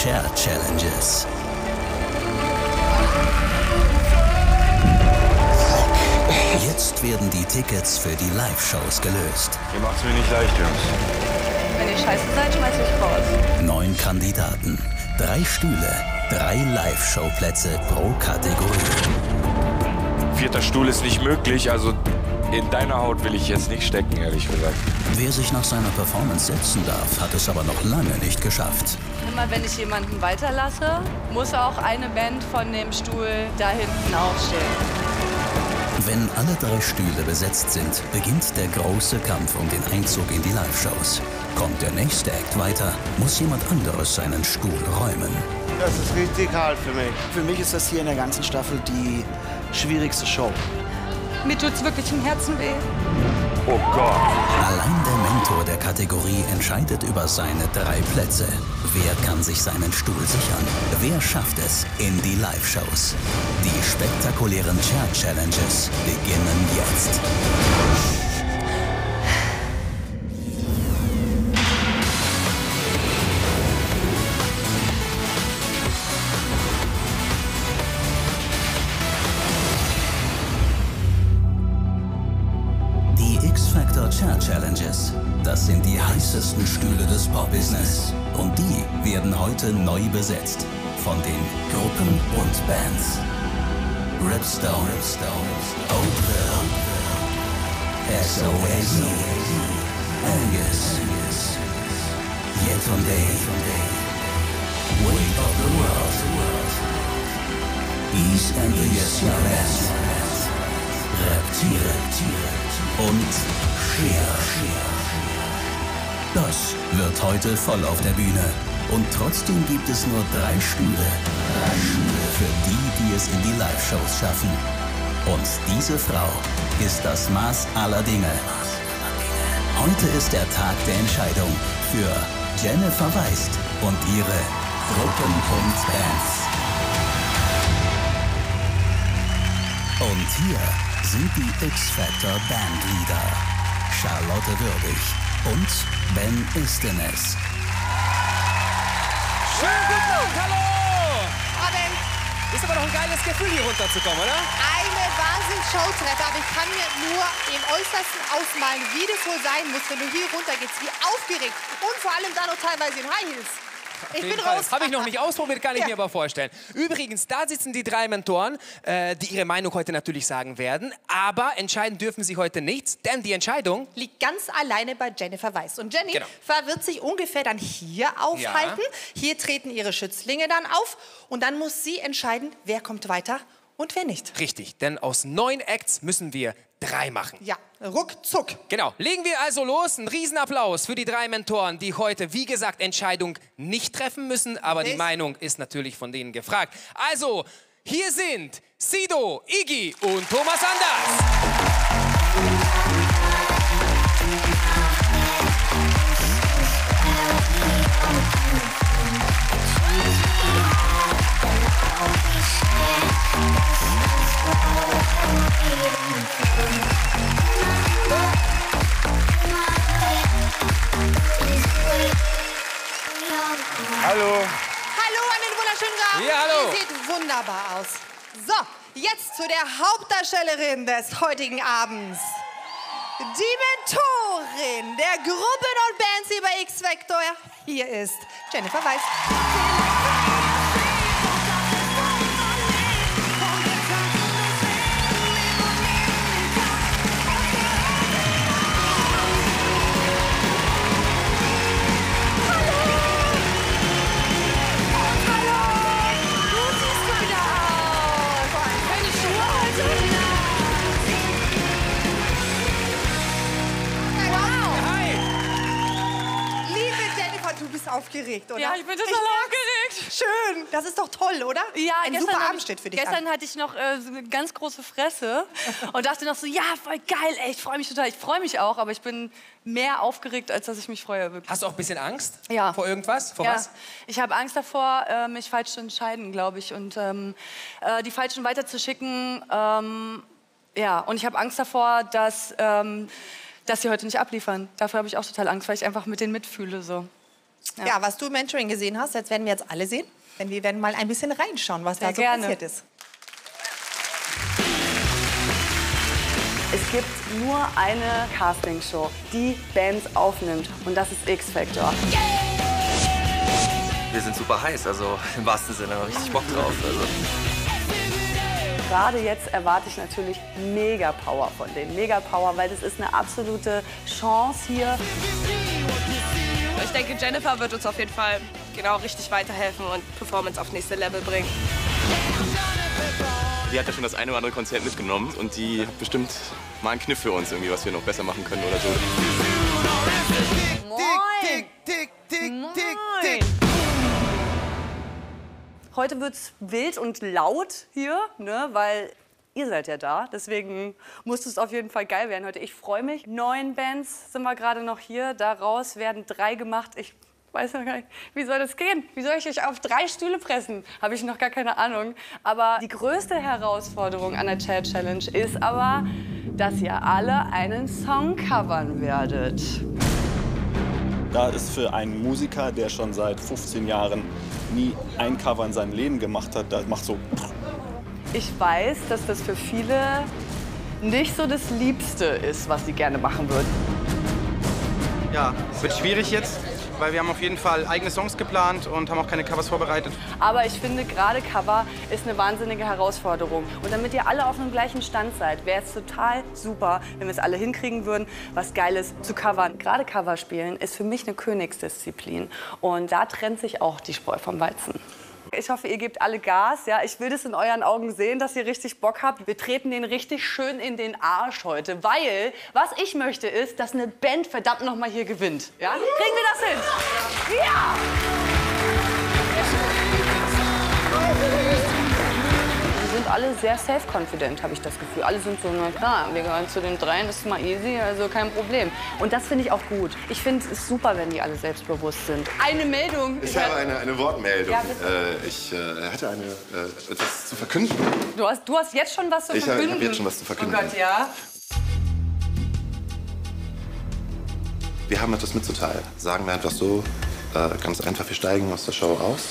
Chair Challenges. Jetzt werden die Tickets für die Live-Shows gelöst. Ihr macht's mir nicht leicht, Jungs. Wenn ihr scheiße seid, schmeiß ich raus. 9 Kandidaten, 3 Stühle, 3 Live-Show-Plätze pro Kategorie. 4. Stuhl ist nicht möglich, also in deiner Haut will ich jetzt nicht stecken, ehrlich gesagt. Wer sich nach seiner Performance setzen darf, hat es aber noch lange nicht geschafft. Immer wenn ich jemanden weiterlasse, muss auch eine Band von dem Stuhl da hinten aufstehen. Wenn alle 3 Stühle besetzt sind, beginnt der große Kampf um den Einzug in die Live-Shows. Kommt der nächste Act weiter, muss jemand anderes seinen Stuhl räumen. Das ist richtig hart für mich. Für mich ist das hier in der ganzen Staffel die schwierigste Show. Mir tut's wirklich im Herzen weh. Oh Gott. Allein der Mentor der Kategorie entscheidet über seine 3 Plätze. Wer kann sich seinen Stuhl sichern? Wer schafft es in die Live-Shows? Die spektakulären Chair Challenges beginnen jetzt. X-Factor Chair Challenges. Das sind die heißesten Stühle des Pop-Business. Und die werden heute neu besetzt. Von den Gruppen und Bands. Ripstone, Oatville, SOS, Angus, Yetunde, Weight of the World, East and the SRS, Reptile und Cher. Das wird heute voll auf der Bühne. Und trotzdem gibt es nur 3 Stühle. 3 Stühle für die, die es in die Live-Shows schaffen. Und diese Frau ist das Maß aller Dinge. Heute ist der Tag der Entscheidung für Jennifer Weist und ihre Gruppen und Bands. Und hier sind die X-Factor Bandleader Charlotte Würdig und Ben Istenes. Schönen guten Abend, hallo! Abend! Ist aber doch ein geiles Gefühl, hier runterzukommen, oder? Eine Wahnsinns-Showtreffer, aber ich kann mir nur im Äußersten ausmalen, wie das wohl sein muss, wenn du hier runtergehst, wie aufgeregt und vor allem dann noch teilweise in High Heels. Ich bin raus. Habe ich noch nicht ausprobiert, kann ich mir aber vorstellen. Übrigens, da sitzen die 3 Mentoren, die ihre Meinung heute natürlich sagen werden. Aber entscheiden dürfen sie heute nichts, denn die Entscheidung liegt ganz alleine bei Jennifer Weist. Und Jennifer wird sich ungefähr dann hier aufhalten. Ja. Hier treten ihre Schützlinge dann auf. Und dann muss sie entscheiden, wer kommt weiter und wer nicht. Richtig, denn aus 9 Acts müssen wir 3 machen. Ja, ruckzuck. Genau, legen wir also los. Ein Riesenapplaus für die 3 Mentoren, die heute, wie gesagt, Entscheidung nicht treffen müssen. Aber die Meinung ist natürlich von denen gefragt. Also, hier sind Sido, Iggy und Thomas Anders. Hallo. Hallo, einen wunderschönen Abend. Ja, hallo. Ihr seht wunderbar aus. So, jetzt zu der Hauptdarstellerin des heutigen Abends. Die Mentorin der Gruppen und Bands über X-Factor. Hier ist Jennifer Weist. Du bist aufgeregt, oder? Ja, ich bin total aufgeregt. Schön, das ist doch toll, oder? Ja, ein super Abend steht für dich Gestern an. hatte ich noch so eine ganz große Fresse und dachte noch so, ja, voll geil, ey, ich freue mich total. Ich freue mich auch, aber ich bin mehr aufgeregt, als dass ich mich freue. Wirklich. Hast du auch ein bisschen Angst? Ja. Vor irgendwas? Vor ja. was? Ich habe Angst davor, mich falsch zu entscheiden, glaube ich. Und die Falschen weiterzuschicken. Ja, und ich habe Angst davor, dass sie heute nicht abliefern. Dafür habe ich auch total Angst, weil ich einfach mit denen mitfühle. So. Ja, was du im Mentoring gesehen hast, das werden wir jetzt alle sehen. Denn wir werden mal ein bisschen reinschauen, was da so passiert ist. Es gibt nur eine Castingshow, die Bands aufnimmt. Und das ist X-Factor. Wir sind super heiß, also im wahrsten Sinne richtig Bock drauf. Also. Gerade jetzt erwarte ich natürlich mega Power von denen. Mega Power, weil das ist eine absolute Chance hier. Ich denke, Jennifer wird uns auf jeden Fall genau richtig weiterhelfen und Performance auf nächste Level bringen. Die hat ja schon das eine oder andere Konzert mitgenommen und die hat bestimmt mal einen Kniff für uns, irgendwie, was wir noch besser machen können oder so. Moin! Moin! Heute wird's wild und laut hier, ne, weil ihr seid ja da. Deswegen muss es auf jeden Fall geil werden heute. Ich freue mich. 9 Bands sind wir gerade noch hier. Daraus werden 3 gemacht. Ich weiß noch gar nicht, wie soll das gehen? Wie soll ich euch auf 3 Stühle pressen? Habe ich noch gar keine Ahnung. Aber die größte Herausforderung an der Chair Challenge ist aber, dass ihr alle einen Song covern werdet. Da ist für einen Musiker, der schon seit 15 Jahren nie ein Cover in seinem Leben gemacht hat, das macht so. Ich weiß, dass das für viele nicht so das Liebste ist, was sie gerne machen würden. Ja, es wird schwierig jetzt, weil wir haben auf jeden Fall eigene Songs geplant und haben auch keine Covers vorbereitet. Aber ich finde, gerade Cover ist eine wahnsinnige Herausforderung. Und damit ihr alle auf einem gleichen Stand seid, wäre es total super, wenn wir es alle hinkriegen würden, was Geiles zu covern. Gerade Cover spielen ist für mich eine Königsdisziplin. Und da trennt sich auch die Spreu vom Weizen. Ich hoffe, ihr gebt alle Gas. Ja? Ich will das in euren Augen sehen, dass ihr richtig Bock habt. Wir treten den richtig schön in den Arsch heute, weil was ich möchte ist, dass eine Band verdammt noch mal hier gewinnt. Ja? Kriegen wir das hin? Ja! Die sind alle sehr self-confident, habe ich das Gefühl. Alle sind so, na klar, wir gehören zu den 3, das ist mal easy, also kein Problem. Und das finde ich auch gut. Ich finde es super, wenn die alle selbstbewusst sind. Eine Meldung. Ich habe eine Wortmeldung. Ja, ich hätte etwas zu verkünden. Du hast jetzt schon was zu verkünden? Ich habe jetzt schon was zu verkünden. Oh Gott, ja. Wir haben etwas mitzuteilen. Sagen wir einfach so, ganz einfach, wir steigen aus der Show aus.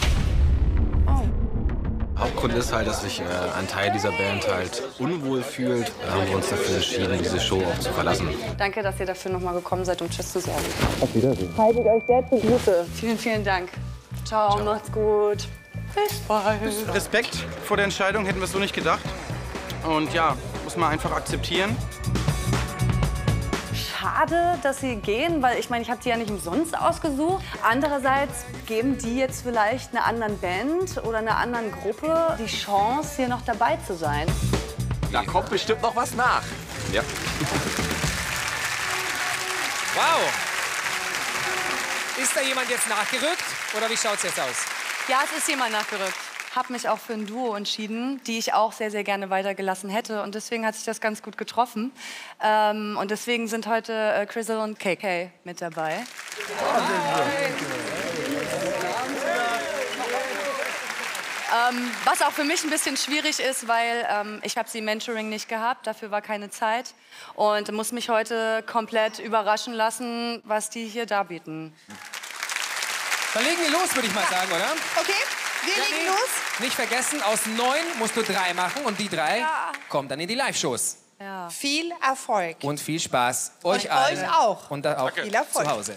Hauptgrund ist halt, dass sich ein Teil dieser Band halt unwohl fühlt. Da haben wir uns dafür entschieden, diese Show auch zu verlassen. Danke, dass ihr dafür noch mal gekommen seid, um Tschüss zu sagen. Auf Wiedersehen. Haltet euch sehr zugute. Vielen, vielen Dank. Ciao, macht's gut. Bis bald. Respekt vor der Entscheidung, hätten wir es so nicht gedacht. Und ja, muss man einfach akzeptieren. Schade, dass sie gehen, weil ich meine, ich habe die ja nicht umsonst ausgesucht. Andererseits geben die jetzt vielleicht einer anderen Band oder einer anderen Gruppe die Chance, hier noch dabei zu sein. Da kommt bestimmt noch was nach. Ja. Wow. Ist da jemand jetzt nachgerückt oder wie schaut's jetzt aus? Ja, es ist jemand nachgerückt. Habe mich auch für ein Duo entschieden, die ich auch sehr, sehr gerne weitergelassen hätte. Und deswegen hat sich das ganz gut getroffen. Und deswegen sind heute Chrisel und KK mit dabei. Was auch für mich ein bisschen schwierig ist, weil ich habe sie im Mentoring nicht gehabt, dafür war keine Zeit. Und muss mich heute komplett überraschen lassen, was die hier darbieten. Dann legen wir los, würde ich mal sagen, oder? Okay, wir legen los. Nicht vergessen, aus 9 musst du 3 machen und die 3 kommen dann in die Live-Shows. Ja. Viel Erfolg. Und viel Spaß euch Und allen. euch auch. Und auch Viel Erfolg. zu Hause.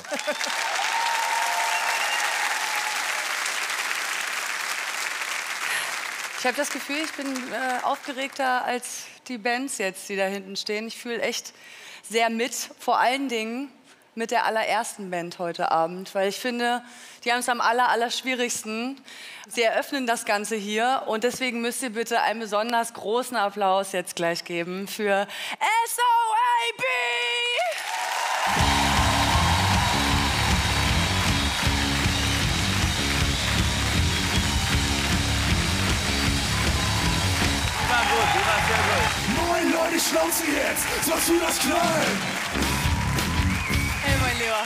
Ich habe das Gefühl, ich bin aufgeregter als die Bands jetzt, die da hinten stehen. Ich fühle echt sehr mit, vor allen Dingen mit der allerersten Band heute Abend, weil ich finde, die haben es am allerschwierigsten. Sie eröffnen das Ganze hier und deswegen müsst ihr bitte einen besonders großen Applaus jetzt gleich geben für SOAB! Die war sehr gut. Moin Leute, Schnauze jetzt! Sollst du das knallen? Hey, mein Lieber.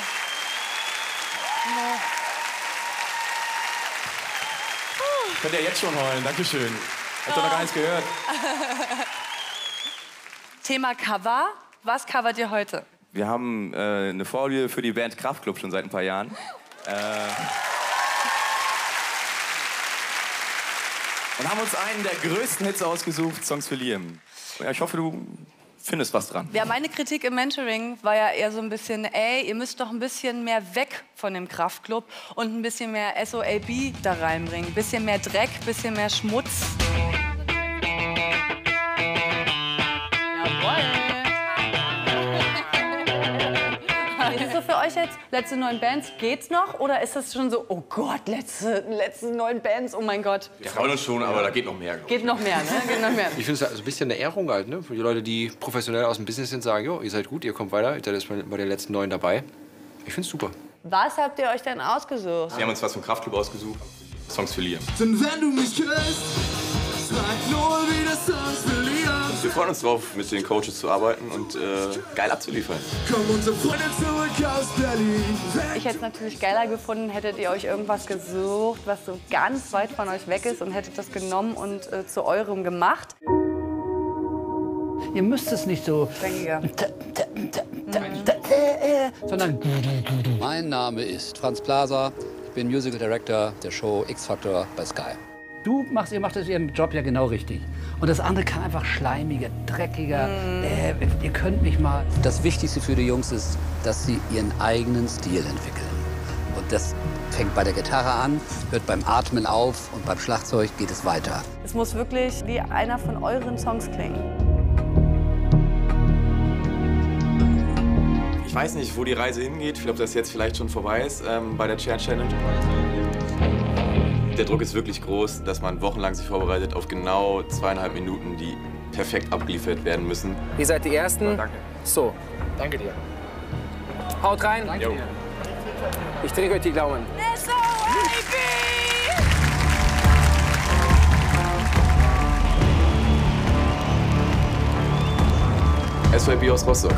Könnt ihr jetzt schon heulen, dankeschön. Habt ihr noch gar nichts gehört? Thema Cover. Was covert ihr heute? Wir haben eine Folie für die Band Kraftklub schon seit ein paar Jahren. Und haben uns einen der größten Hits ausgesucht, Songs für Liam. Ja, ich hoffe, du findest was dran. Ja, meine Kritik im Mentoring war ja eher so ein bisschen, ey, ihr müsst doch ein bisschen mehr weg von dem Kraftklub und ein bisschen mehr SOAB da reinbringen. Ein bisschen mehr Dreck, ein bisschen mehr Schmutz. Ist es so für euch jetzt, letzte 9 Bands, geht's noch? Oder ist das schon so, oh Gott, letzte 9 Bands, oh mein Gott? Wir freuen uns schon, aber da geht noch mehr. Geht noch mehr, ne? Geht noch mehr. Ich finde es also ein bisschen eine Ehrung halt, ne? Für die Leute, die professionell aus dem Business sind, sagen, jo, ihr seid gut, ihr kommt weiter, ihr seid jetzt bei den letzten 9 dabei. Ich finde es super. Was habt ihr euch denn ausgesucht? Wir haben uns was vom Kraftklub ausgesucht. Songs für Liam. Denn wenn du mich küsst, sag nur wieder Songs für Liam. Wir freuen uns drauf, mit den Coaches zu arbeiten und geil abzuliefern. Komm unsere Freunde zurück aus Berlin. Ich hätte es natürlich geiler gefunden, hättet ihr euch irgendwas gesucht, was so ganz weit von euch weg ist und hättet das genommen und zu eurem gemacht. Ihr müsst es nicht so... sondern... Mein Name ist Franz Plaza. Ich bin Musical Director der Show X Factor bei Sky. Ihr macht Ihren Job ja genau richtig. Und das andere kann einfach schleimiger, dreckiger. Ihr könnt mich mal... Das Wichtigste für die Jungs ist, dass sie ihren eigenen Stil entwickeln. Und das fängt bei der Gitarre an, hört beim Atmen auf und beim Schlagzeug geht es weiter. Es muss wirklich wie einer von euren Songs klingen. Ich weiß nicht, wo die Reise hingeht. Ich glaube, das jetzt vielleicht schon vorbei ist bei der Chair Challenge. Der Druck ist wirklich groß, dass man wochenlang sich vorbereitet auf genau 2,5 Minuten, die perfekt abgeliefert werden müssen. Ihr seid die Ersten. Danke. So. Danke dir. Haut rein. Danke dir. Ich drücke euch die Daumen. SYB aus Rostock.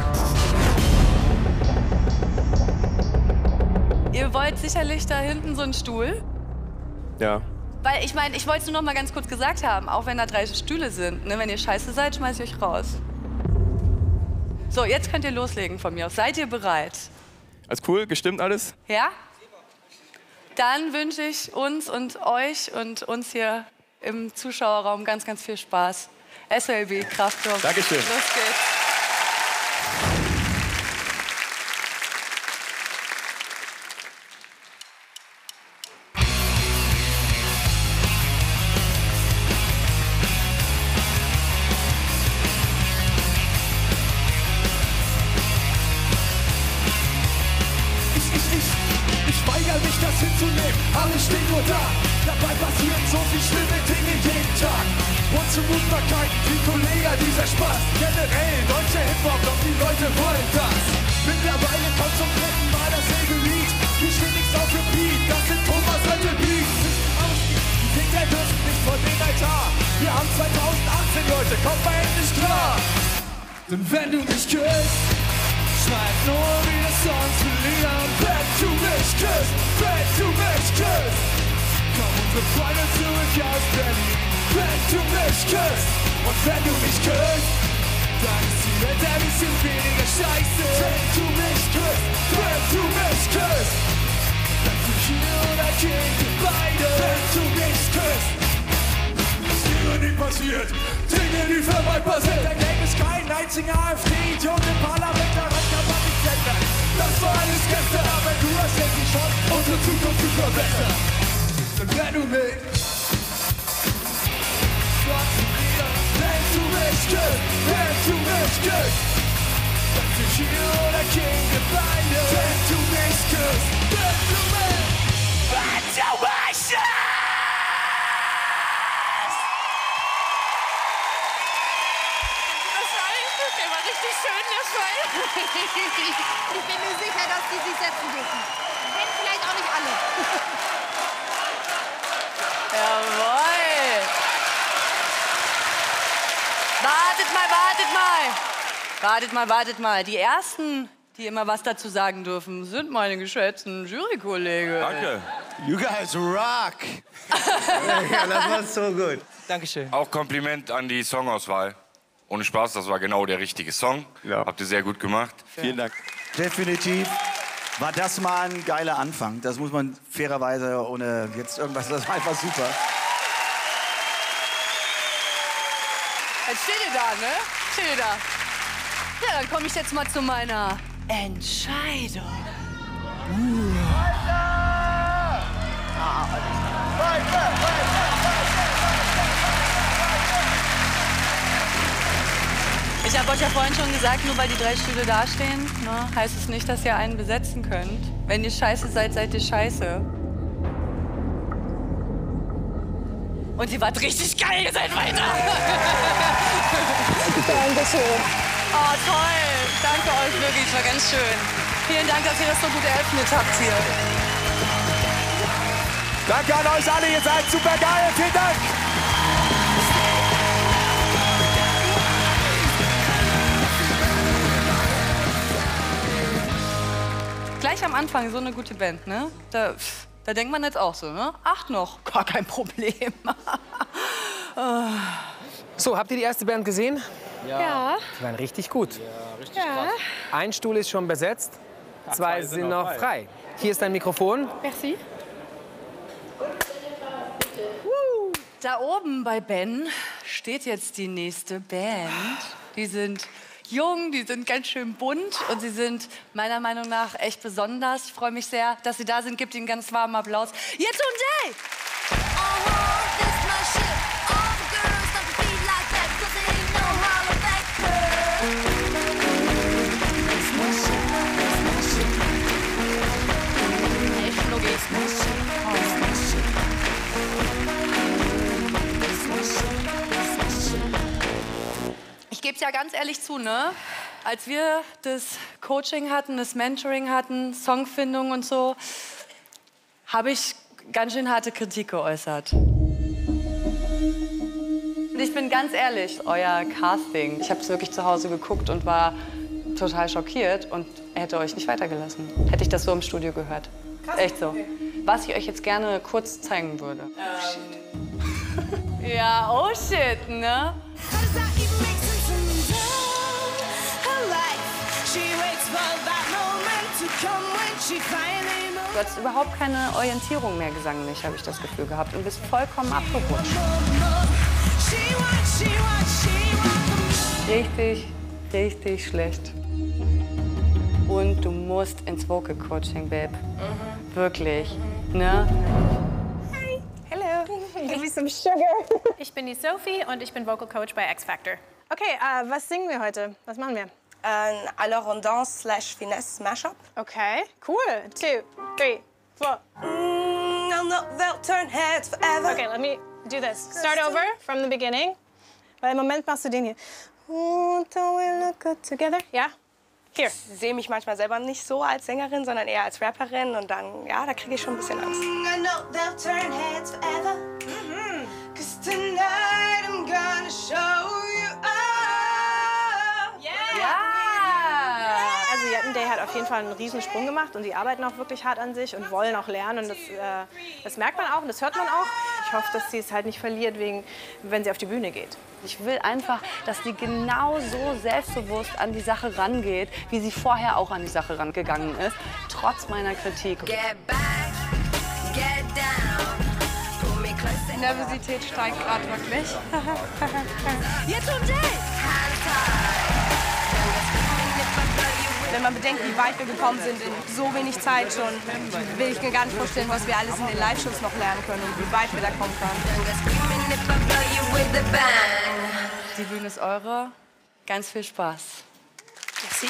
Ihr wollt sicherlich da hinten so einen Stuhl? Ja. Weil ich meine, ich wollte es nur noch mal ganz kurz gesagt haben, auch wenn da 3 Stühle sind, ne, wenn ihr scheiße seid, schmeiße ich euch raus. So, jetzt könnt ihr loslegen von mir aus. Seid ihr bereit? Alles cool, gestimmt alles? Ja? Dann wünsche ich uns und euch und uns hier im Zuschauerraum ganz, ganz viel Spaß. SLB, Kraftklub. Dankeschön. Los geht's. Aber ich steh nur da, dabei passieren so viel schlimme Dinge jeden Tag. Unzumutbarkeiten wie Kollege, dieser Spaß. Generell deutscher Hip-Hop, doch die Leute wollen das. Mittlerweile kommt zum 3. Mal dasselbe Lied. Hier steht nichts auf dem Beat, das sind Thomas alte Beats. Die Kinder dürfen nicht von den Altar. Wir haben 2018, Leute, kommt mal endlich klar. Denn wenn du mich küsst, schreib nur wieder Songs für Liam. Wenn du mich küsst, wenn du mich küsst, komm unsere Freunde zurück aus Berlin. Wenn du mich küsst und wenn du mich küsst, dann ist die Welt ein bisschen weniger scheiße. Wenn du mich küsst, wenn du mich küsst, dann sind hier oder gehen wir beide. Wenn du mich küsst, ist Dinge nie passiert, Dinge die für mal passiert. Da gäbe es keinen einzigen AfD-Idiot im Parlament, daran kann man nicht ändern. Das war alles gestern, aber du hast jetzt die Chance, unsere Zukunft zu verbessern. Und wenn du mich wenn du mich küsst, wenn du mich küsst, dann sind hier oder gehen wir beide. Wenn du mich küsst, wenn du mich küsst. Der war richtig schön, der Schwein. Ich bin mir sicher, dass die sich setzen dürfen. Wenn vielleicht auch nicht alle. Jawohl. Wartet mal, wartet mal. Wartet mal, wartet mal. Die Ersten, die immer was dazu sagen dürfen, sind meine geschätzten Jurykollegen. Danke. You guys rock. Ja, das war so gut. Dankeschön. Auch Kompliment an die Songauswahl. Ohne Spaß, das war genau der richtige Song. Ja. Habt ihr sehr gut gemacht. Vielen Dank. Definitiv War das mal ein geiler Anfang. Das muss man fairerweise, ohne jetzt irgendwas, das war einfach super. Jetzt steht ihr da, ne? Steht ihr da. Ja, dann komme ich jetzt mal zu meiner Entscheidung. Ich habe euch ja vorhin schon gesagt, nur weil die 3 Stühle dastehen, ne, heißt es nicht, dass ihr einen besetzen könnt. Wenn ihr scheiße seid, seid ihr scheiße. Und ihr wart richtig geil, ihr seid weiter. Dankeschön. Oh, toll. Danke euch wirklich, war ganz schön. Vielen Dank, dass ihr das so gut eröffnet habt hier. Danke an euch alle, ihr seid super geil. Vielen Dank. Gleich am Anfang so eine gute Band, ne? Da denkt man jetzt auch so, ne? 8 noch, gar kein Problem. So, habt ihr die erste Band gesehen? Ja. Die waren richtig gut. Ja, richtig Ja. krass. Ein Stuhl ist schon besetzt, 2 sind noch frei. Hier ist dein Mikrofon. Merci. Da oben bei Ben steht jetzt die nächste Band. Die sind jung, die sind ganz schön bunt und sie sind meiner Meinung nach echt besonders. Ich freue mich sehr, dass sie da sind. Gebt ihnen einen ganz warmen Applaus. Yetunde! Ich gebe es ja ganz ehrlich zu, ne? Als wir das Coaching hatten, das Mentoring hatten, Songfindung und so, habe ich ganz schön harte Kritik geäußert. Und ich bin ganz ehrlich, euer Casting, ich habe es wirklich zu Hause geguckt und war total schockiert und hätte euch nicht weitergelassen. Hätte ich das so im Studio gehört. Echt so. Was ich euch jetzt gerne kurz zeigen würde. Ja, oh shit, ne? Du hattest überhaupt keine Orientierung mehr gesanglich, habe ich das Gefühl gehabt, und bist vollkommen abgerutscht. Richtig, richtig schlecht. Und du musst ins Vocal Coaching, Babe. Wirklich, ne? Hi. Hello. Give me some sugar. Ich bin die Sophie und ich bin Vocal Coach bei X Factor. Okay, was singen wir heute? Was machen wir? Ein à la Rondance / Finesse Mashup. Okay, cool. 2, 3, 4. They'll turn heads forever. Okay, let me do this. Start over from the beginning. Weil im Moment machst du den hier. Don't we look good together? Ja? Hier. Ich sehe mich manchmal selber nicht so als Sängerin, sondern eher als Rapperin. Und dann, ja, da kriege ich schon ein bisschen Angst. I know they'll turn heads forever. 'Cause tonight I'm gonna show you all. Ja! Also Yetunde hat auf jeden Fall einen riesen Sprung gemacht und die arbeiten auch wirklich hart an sich und wollen auch lernen. Und das merkt man auch und das hört man auch. Ich hoffe, dass sie es halt nicht verliert, wenn sie auf die Bühne geht. Ich will einfach, dass sie genau so selbstbewusst an die Sache rangeht, wie sie vorher auch an die Sache rangegangen ist, trotz meiner Kritik. Die Nervosität steigt gerade wirklich. Yetunde! Wenn man bedenkt, wie weit wir gekommen sind in so wenig Zeit schon, will ich mir gar nicht vorstellen, was wir alles in den Live-Shows noch lernen können und wie weit wir da kommen können. Die Bühne ist eure. Ganz viel Spaß. Merci.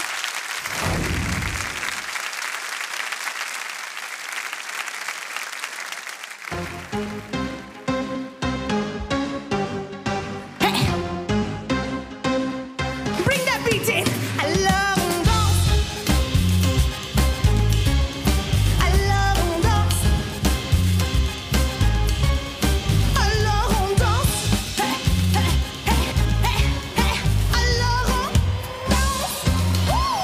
Bring that beat in. I love Rondance. I love Rondance. I love Rondance. Hey, hey, hey, hey, hey. I love Rondance. Woo!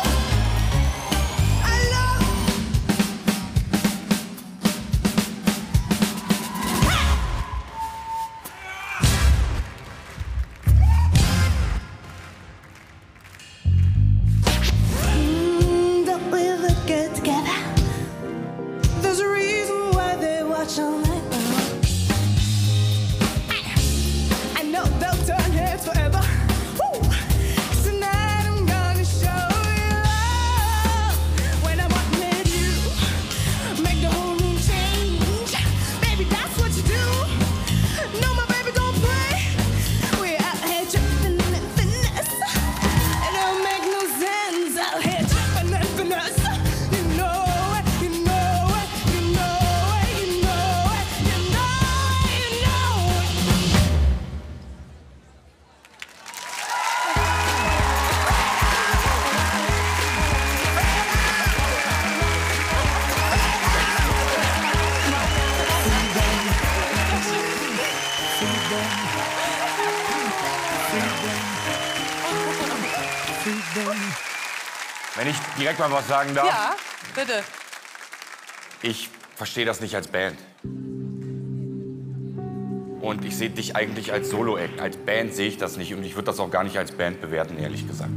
Wenn ich direkt mal was sagen darf. Ja, bitte. Ich verstehe das nicht als Band. Und ich sehe dich eigentlich als Solo-Act. Als Band sehe ich das nicht und ich würde das auch gar nicht als Band bewerten, ehrlich gesagt.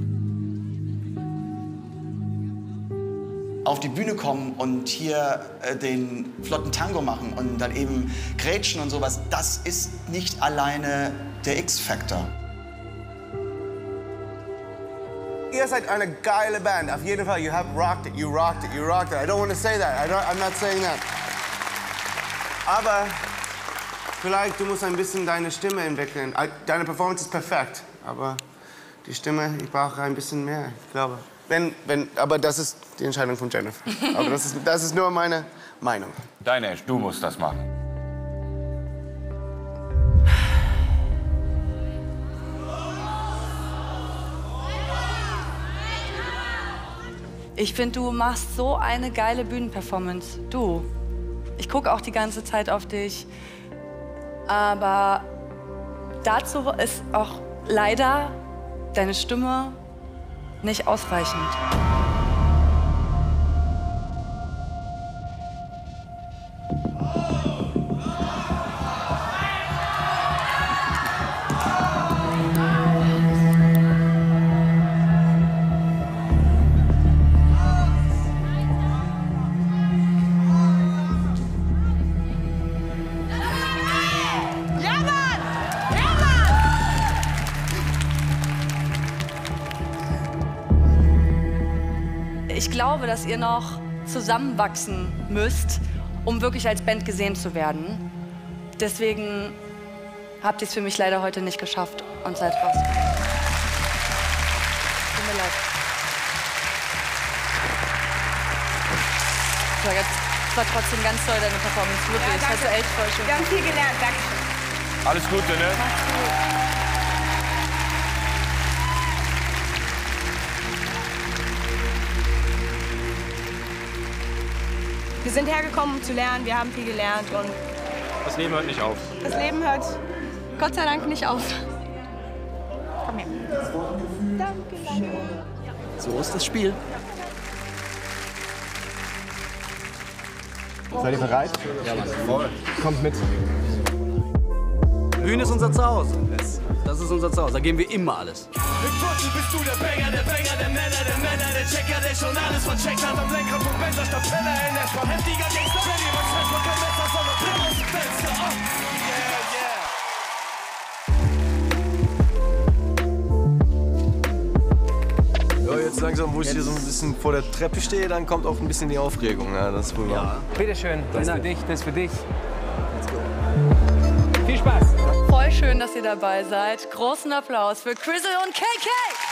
Auf die Bühne kommen und hier den flotten Tango machen und dann eben grätschen und sowas, das ist nicht alleine der X-Factor. Ihr seid eine geile Band, auf jeden Fall. You have rocked it, you rocked it, you rocked it. I don't want to say that, I'm not saying that. Aber vielleicht du musst ein bisschen deine Stimme entwickeln. Deine Performance ist perfekt, aber die Stimme, ich brauche ein bisschen mehr, ich glaube. Aber das ist die Entscheidung von Jennifer. Aber das ist nur meine Meinung. Deine, du musst das machen. Ich finde, du machst so eine geile Bühnenperformance. Du. Ich gucke auch die ganze Zeit auf dich. Aber dazu ist auch leider deine Stimme nicht ausreichend. Ich glaube, dass ihr noch zusammenwachsen müsst, um wirklich als Band gesehen zu werden. Deswegen habt ihr es für mich leider heute nicht geschafft und seid raus. Tut mir leid. Es war trotzdem ganz toll, deine Performance. Wirklich. Das hast du echt voll schön. Wir haben viel gelernt. Danke. Alles Gute, ne? Macht's gut. Wir sind hergekommen, um zu lernen. Wir haben viel gelernt und Das Leben hört nicht auf. das Leben hört Gott sei Dank nicht auf. Komm her. Dankeschön. So ist das Spiel. Seid ihr bereit? Ja, Mann. Voll. Kommt mit. Bühne ist unser Zuhause. Das ist unser Zuhause. Da geben wir immer alles. Im Viertel bist du der Banger, der Männer, der Checker, der schon alles vercheckt hat. Am Lenkrad von Benzer statt Penner in der Sport. Heftiger Gangster, wenn jemand fest, man kein Messer, sondern Brenn aus dem Fenster. Ja, jetzt langsam, wo ich hier so ein bisschen vor der Treppe stehe, dann kommt auch ein bisschen die Aufregung. Ja, das ist wohl wahr. Bitteschön, das ist für dich, das ist für dich. Viel Spaß. Voll schön, dass ihr dabei seid. Großen Applaus für Crizzle und KK.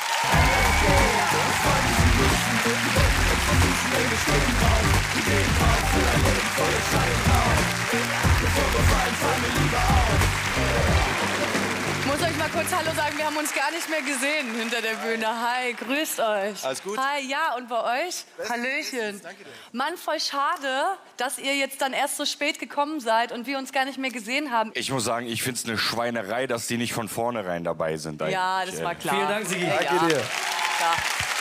Ich muss euch mal kurz Hallo sagen, wir haben uns gar nicht mehr gesehen hinter der Bühne. Hi, grüßt euch. Alles gut? Hi, ja, und bei euch? Hallöchen. Danke dir. Mann, voll schade, dass ihr jetzt dann erst so spät gekommen seid und wir uns gar nicht mehr gesehen haben. Ich muss sagen, ich finde es eine Schweinerei, dass die nicht von vornherein dabei sind. Ja, das war klar. Vielen Dank, Sigi. Danke dir. Ja.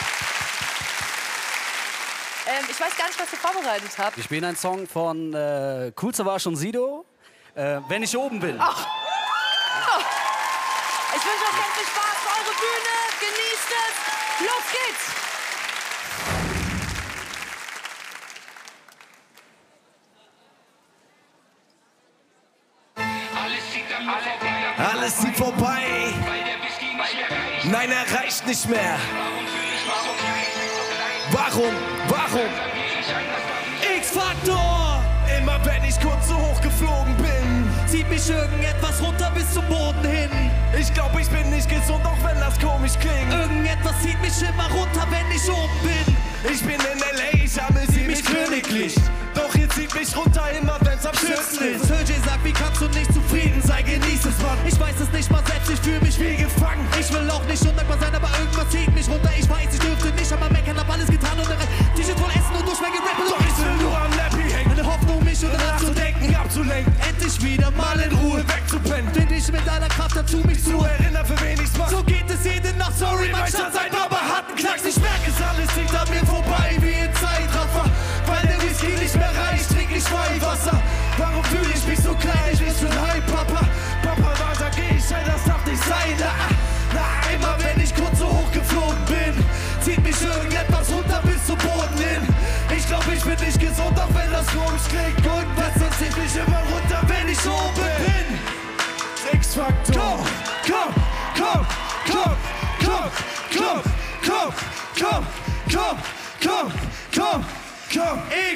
Ich weiß gar nicht, was ihr vorbereitet habt. Wir spielen einen Song von Kool Savas und Sido, Wenn ich oben bin. Ach. Oh. Ich wünsche euch ganz viel Spaß für eure Bühne. Genießt es. Los geht's. Alles zieht vorbei. Nein, er reicht nicht mehr. Warum? X-Faktor! Immer wenn ich kurz zu hoch geflogen bin, zieht mich irgendetwas runter bis zum Boden hin. Ich glaube, ich bin nicht gesund, auch wenn das komisch klingt. Irgendetwas zieht mich immer runter, wenn ich oben bin. Ich bin in L.A., ich amüsiere mich königlich. Doch ihr zieht mich runter, immer wenn's am schönsten ist. Sergej sagt, wie kannst du nicht zufrieden sein? Genieß es, Mann. Ich weiß es nicht mal selbst, ich fühle mich wie gefangen. Ich will auch nicht undankbar sein, aber irgendwas zieht mich runter. Ich weiß, ich dürfte nicht einmal meckern, hab alles getan und T-Shirt voll Essen und durch mein Gerappe. Doch ich will nur am Nappy hängen. Meine Hoffnung, mich unter nachzudenken, abzulenken. Endlich wieder mal in Ruhe wegzupennen. Find ich mit aller Kraft dazu, mich zu erinnern, für wen ich's mach. So geht es jede Nacht, sorry, mein Schatz, ein aber harten Knacks. Ich merke es, alles liegt an mir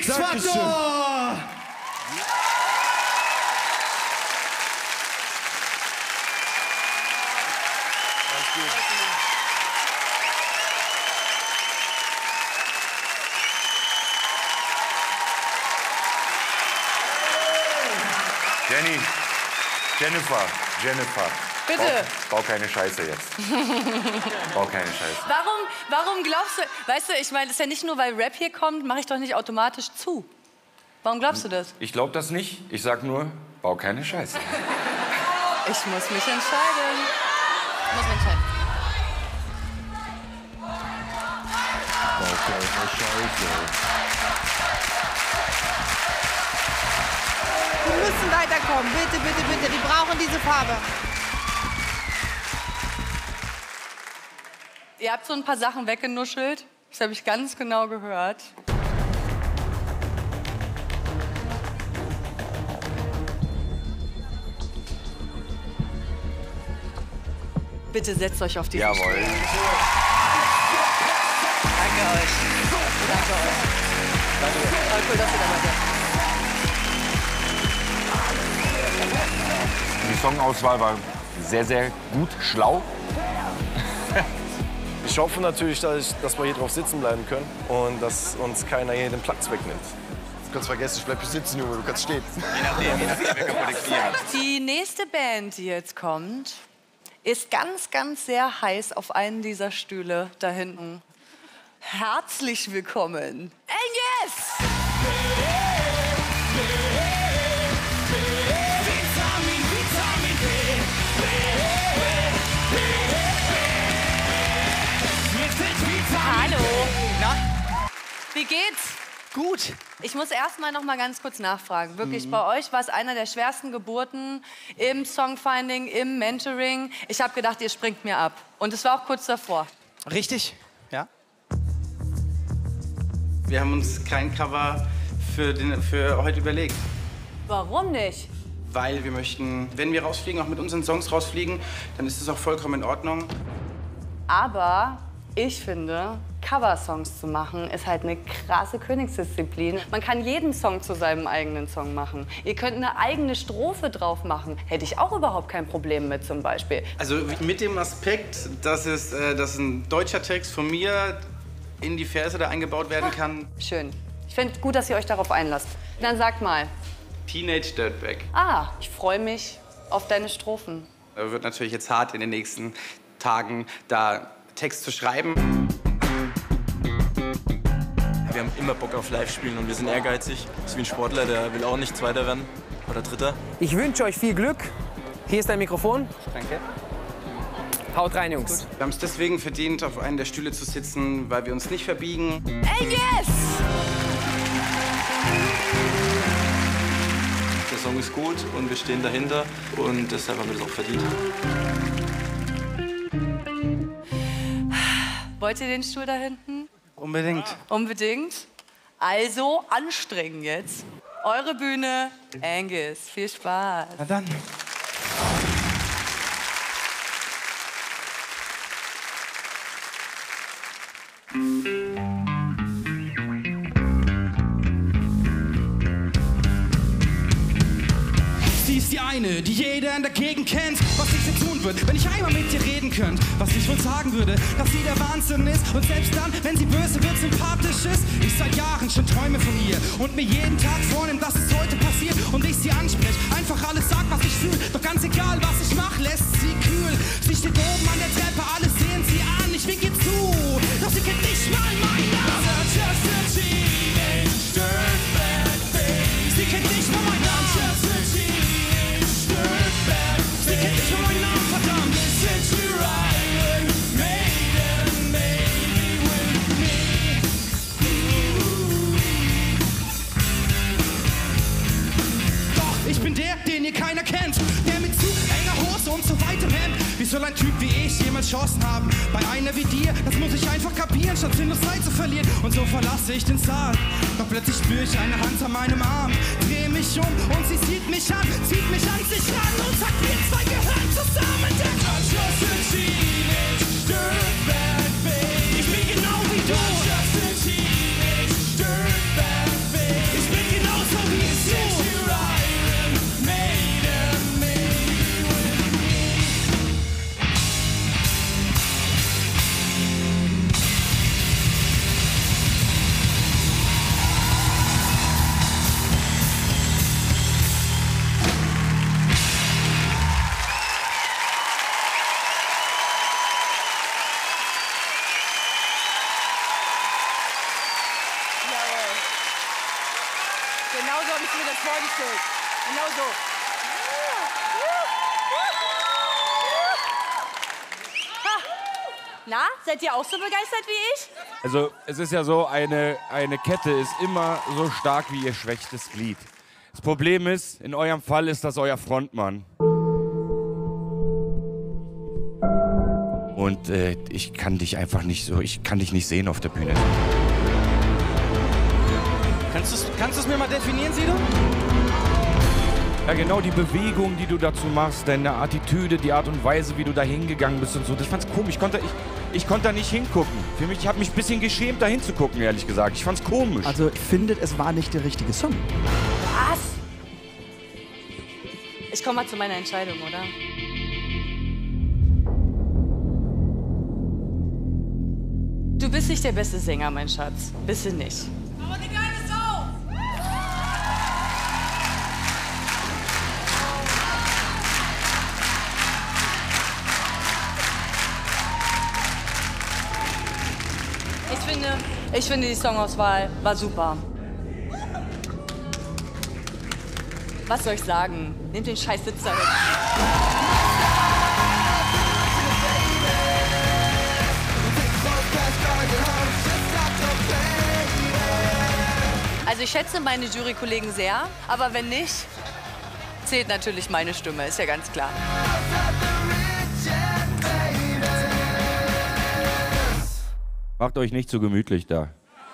X-Factor! Jennifer. Bitte. Bau keine Scheiße jetzt. Bau keine Scheiße. Warum glaubst du, weißt du, ich meine, das ist ja nicht nur, weil Rap hier kommt, mache ich doch nicht automatisch zu. Warum glaubst du das? Ich glaube das nicht. Ich sag nur, bau keine Scheiße. Ich muss mich entscheiden. Ich muss mich entscheiden. Bau keine Scheiße. Wir müssen weiterkommen. Bitte, bitte, bitte. Die brauchen diese Farbe. Ihr habt so ein paar Sachen weggenuschelt. Das habe ich ganz genau gehört. Bitte setzt euch auf die Jawohl. Stuhl. Danke euch. Danke euch. Voll cool, dass ihr dabei seid. Die Songauswahl war sehr, sehr gut, schlau. Ich hoffe natürlich, dass wir hier drauf sitzen bleiben können und dass uns keiner hier den Platz wegnimmt. Du kannst vergessen, ich bleib hier sitzen, Junge, du kannst stehen. Je nachdem, wer kaputte Knie hat. Die nächste Band, die jetzt kommt, ist ganz, ganz sehr heiß auf einen dieser Stühle da hinten. Herzlich willkommen, Angus! Hallo. Na? Wie geht's? Gut. Ich muss erst mal noch mal ganz kurz nachfragen. Wirklich, bei euch war es einer der schwersten Geburten im Songfinding, im Mentoring. Ich habe gedacht, ihr springt mir ab. Und es war auch kurz davor. Richtig, ja. Wir haben uns kein Cover für heute überlegt. Warum nicht? Weil wir möchten, wenn wir rausfliegen, auch mit unseren Songs rausfliegen, dann ist es auch vollkommen in Ordnung. Aber ich finde, Coversongs zu machen, ist halt eine krasse Königsdisziplin. Man kann jeden Song zu seinem eigenen Song machen. Ihr könnt eine eigene Strophe drauf machen. Hätte ich auch überhaupt kein Problem mit zum Beispiel. Also mit dem Aspekt, dass ein deutscher Text von mir in die Verse da eingebaut werden kann. Schön. Ich finde gut, dass ihr euch darauf einlasst. Dann sagt mal. Teenage Dirtbag. Ah, ich freue mich auf deine Strophen. Da wird natürlich jetzt hart in den nächsten Tagen da Text zu schreiben. Wir haben immer Bock auf Live-Spielen und wir sind ehrgeizig. Das ist wie ein Sportler, der will auch nicht Zweiter werden oder Dritter. Ich wünsche euch viel Glück. Hier ist dein Mikrofon. Danke. Haut rein, Jungs. Wir haben es deswegen verdient, auf einen der Stühle zu sitzen, weil wir uns nicht verbiegen. Angus! Der Song ist gut und wir stehen dahinter und deshalb haben wir das auch verdient. Wollt ihr den Stuhl da hinten? Unbedingt. Unbedingt. Also anstrengen jetzt. Eure Bühne, Angus. Viel Spaß. Na dann. Sie ist die eine, die jeder in der Gegend kennt. Was ich dir tun würde, wenn ich einmal mit dir reden könnte. Was ich wohl sagen würde, dass sie der Wahnsinn ist. Und selbst dann, wenn sie böse wird, sympathisch ist. Ich seit Jahren schon träume von ihr. Und mir jeden Tag vornehm, dass es heute passiert. Und ich sie anspreche, einfach alles sag, was ich fühle. Doch ganz egal, was ich mach, lässt sie kühl. Sie steht oben an der Treppe, alle sehen sie an. Ich wink ihr zu, doch sie kennt nicht mal meinen Namen. Sie kennt nicht mal meinen Namen. Sie kennt nicht mal meinen Namen, verdammt. Doch, ich bin der, den ihr keiner kennt. Der mit zu enger Hose und so weiter rennt. Wie soll ein Typ wie ich jemals Chancen haben? Bei einer wie dir, das muss ich einfach kapieren, statt sinnlos Zeit zu verlieren. Und so verlasse ich den Saal. Doch plötzlich spüre ich eine Hand an meinem Arm. Dreh mich um und sie sieht mich an sich ran und sagt, wir zwei gehören zusammen. Der ich bin genau wie du. Genau so. Na, seid ihr auch so begeistert wie ich? Also, es ist ja so, eine Kette ist immer so stark wie ihr schwächstes Glied. Das Problem ist, in eurem Fall ist das euer Frontmann. Und ich kann dich einfach nicht so, ich kann dich nicht sehen auf der Bühne. Kannst du es mir mal definieren, Sido? Ja, genau, die Bewegung, die du dazu machst, deine Attitüde, die Art und Weise, wie du da hingegangen bist und so. Das fand's komisch. Ich konnte da nicht hingucken. Ich habe mich ein bisschen geschämt, da hinzugucken, ehrlich gesagt. Ich fand's komisch. Also, findet, es war nicht der richtige Song. Was? Ich komme mal zu meiner Entscheidung, oder? Du bist nicht der beste Sänger, mein Schatz. Bist du nicht. Aber eine geile Sau! Ich finde, die Songauswahl war super. Was soll ich sagen? Nehmt den scheiß Sitz da weg. Also ich schätze meine Jurykollegen sehr, aber wenn nicht, zählt natürlich meine Stimme, ist ja ganz klar. Macht euch nicht so gemütlich da.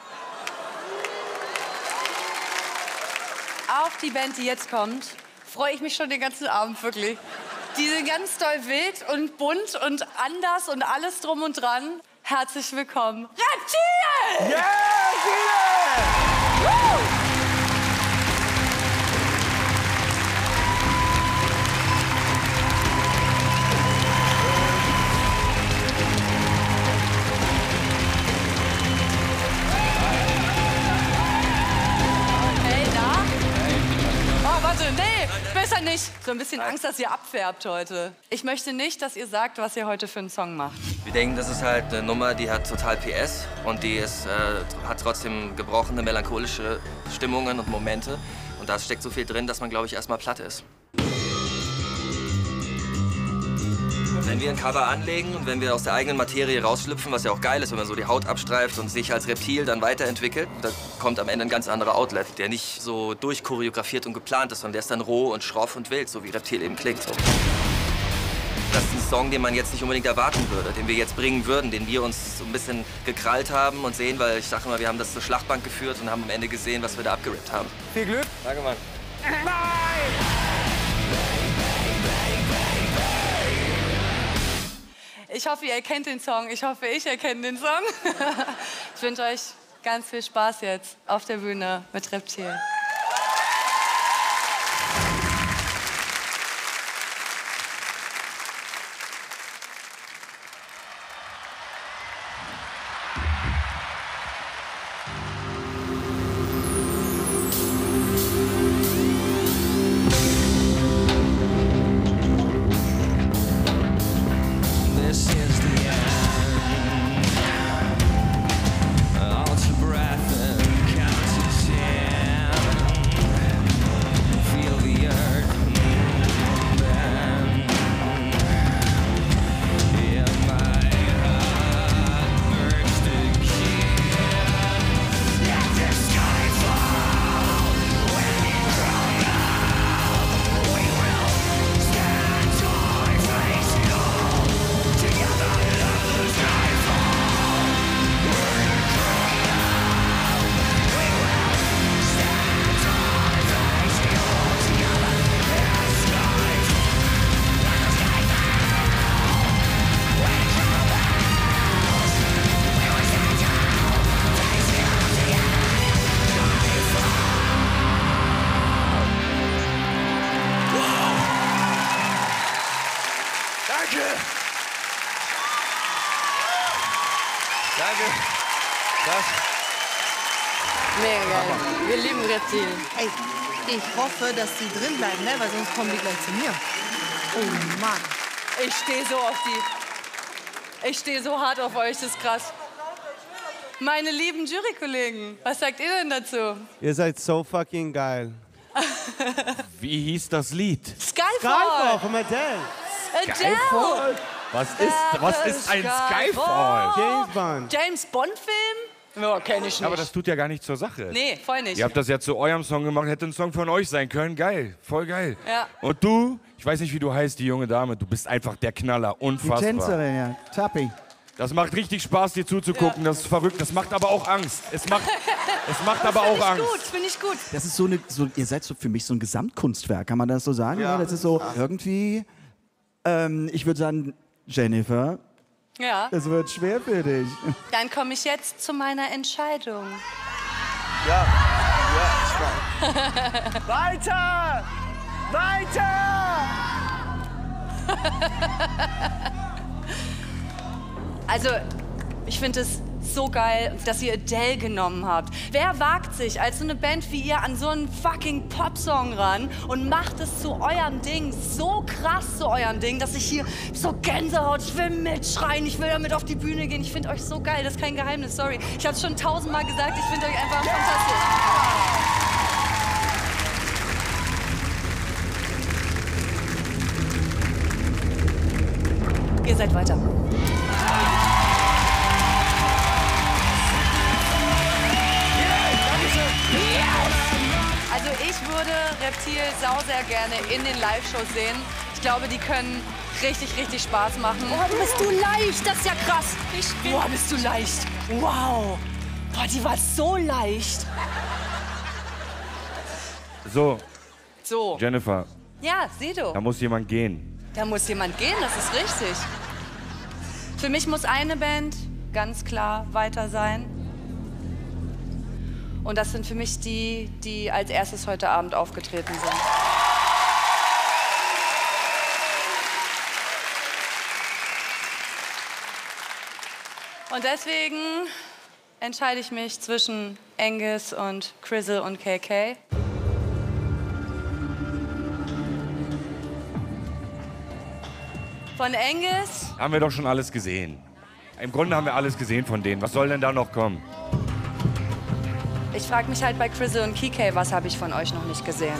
Auf die Band, die jetzt kommt, freue ich mich schon den ganzen Abend, wirklich. Die sind ganz doll wild und bunt und anders und alles drum und dran. Herzlich willkommen, Reptil! Yeah, Reptil! Nee, besser nicht. So ein bisschen Angst, dass ihr abfärbt heute. Ich möchte nicht, dass ihr sagt, was ihr heute für einen Song macht. Wir denken, das ist halt eine Nummer, die hat total PS und die hat trotzdem gebrochene, melancholische Stimmungen und Momente. Und da steckt so viel drin, dass man, glaube ich, erstmal platt ist. Wenn wir ein Cover anlegen und wenn wir aus der eigenen Materie rausschlüpfen, was ja auch geil ist, wenn man so die Haut abstreift und sich als Reptil dann weiterentwickelt, da kommt am Ende ein ganz anderer Outlet, der nicht so durchchoreografiert und geplant ist, sondern der ist dann roh und schroff und wild, so wie Reptil eben klingt. So. Das ist ein Song, den man jetzt nicht unbedingt erwarten würde, den wir jetzt bringen würden, den wir uns so ein bisschen gekrallt haben und sehen, weil ich sage immer, wir haben das zur Schlachtbank geführt und haben am Ende gesehen, was wir da abgerippt haben. Viel Glück. Danke, Mann. Ich hoffe, ihr erkennt den Song. Ich hoffe, ich erkenne den Song. Ich wünsche euch ganz viel Spaß jetzt auf der Bühne mit Reptil. Mega geil. Wir lieben Reptil. Ey, ich hoffe, dass die drin bleiben, ne? Weil sonst kommen die gleich zu mir. Oh Mann. Ich stehe so auf die. Ich stehe so hart auf euch, das ist krass. Meine lieben Jurykollegen, was sagt ihr denn dazu? Ihr seid so fucking geil. Wie hieß das Lied? Skyfall von Adele. Adele. Was ist ein Skyfall? James Bond. James Bond-Film? Ja, kenn ich nicht. Aber das tut ja gar nichts zur Sache. Nee, voll nicht. Ihr habt das ja zu eurem Song gemacht, hätte ein Song von euch sein können. Geil, voll geil. Ja. Und du, ich weiß nicht, wie du heißt, die junge Dame, du bist einfach der Knaller, unfassbar. Die Tänzerin, ja. Tappi. Das macht richtig Spaß, dir zuzugucken, das ist verrückt. Das macht aber auch Angst. Es macht aber auch Angst. Finde ich gut. Das ist ihr seid so für mich so ein Gesamtkunstwerk, kann man das so sagen? Ja. Das ist so irgendwie, ich würde sagen, Jennifer, Ja. es wird schwer für dich. Dann komme ich jetzt zu meiner Entscheidung. Ja, ist klar. Weiter! Weiter! Also, ich finde es so geil, dass ihr Adele genommen habt. Wer wagt sich als so eine Band wie ihr an so einen fucking Popsong ran und macht es zu eurem Ding, so krass zu eurem Ding, dass ich hier so Gänsehaut, ich will mitschreien, ich will damit auf die Bühne gehen. Ich finde euch so geil, das ist kein Geheimnis, sorry. Ich habe es schon 1000-mal gesagt, ich finde euch einfach fantastisch. Ihr seid weiter. Also ich würde Reptil sau sehr gerne in den Live-Shows sehen. Ich glaube, die können richtig, richtig Spaß machen. Oh, bist du leicht, das ist ja krass. Boah, bist du leicht. Wow. Boah, die war so leicht. So, Jennifer, Ja, Sido. da muss jemand gehen. Da muss jemand gehen, das ist richtig. Für mich muss eine Band ganz klar weiter sein. Und das sind für mich die, die als erstes heute Abend aufgetreten sind. Und deswegen entscheide ich mich zwischen Angus und Crizzle und KK. Von Angus Haben wir doch schon alles gesehen. Im Grunde haben wir alles gesehen von denen. Was soll denn da noch kommen? Ich frage mich halt bei Crizzle und KK, was habe ich von euch noch nicht gesehen?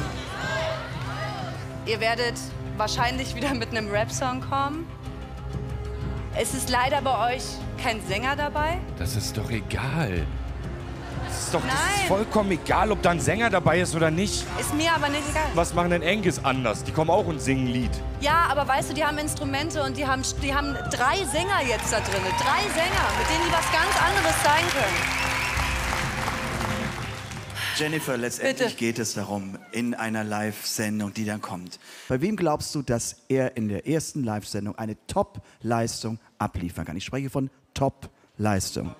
Ihr werdet wahrscheinlich wieder mit einem Rap-Song kommen. Es ist leider bei euch kein Sänger dabei. Das ist doch egal. Das ist Nein. vollkommen egal, ob da ein Sänger dabei ist oder nicht. Ist mir aber nicht egal. Was machen denn Angus anders? Die kommen auch und singen ein Lied. Ja, aber weißt du, die haben Instrumente und die haben 3 Sänger jetzt da drin. 3 Sänger, mit denen die was ganz anderes zeigen können. Jennifer, letztendlich geht es darum, in einer Live-Sendung, die dann kommt. Bei wem glaubst du, dass er in der ersten Live-Sendung eine Top-Leistung abliefern kann? Ich spreche von Top-Leistung.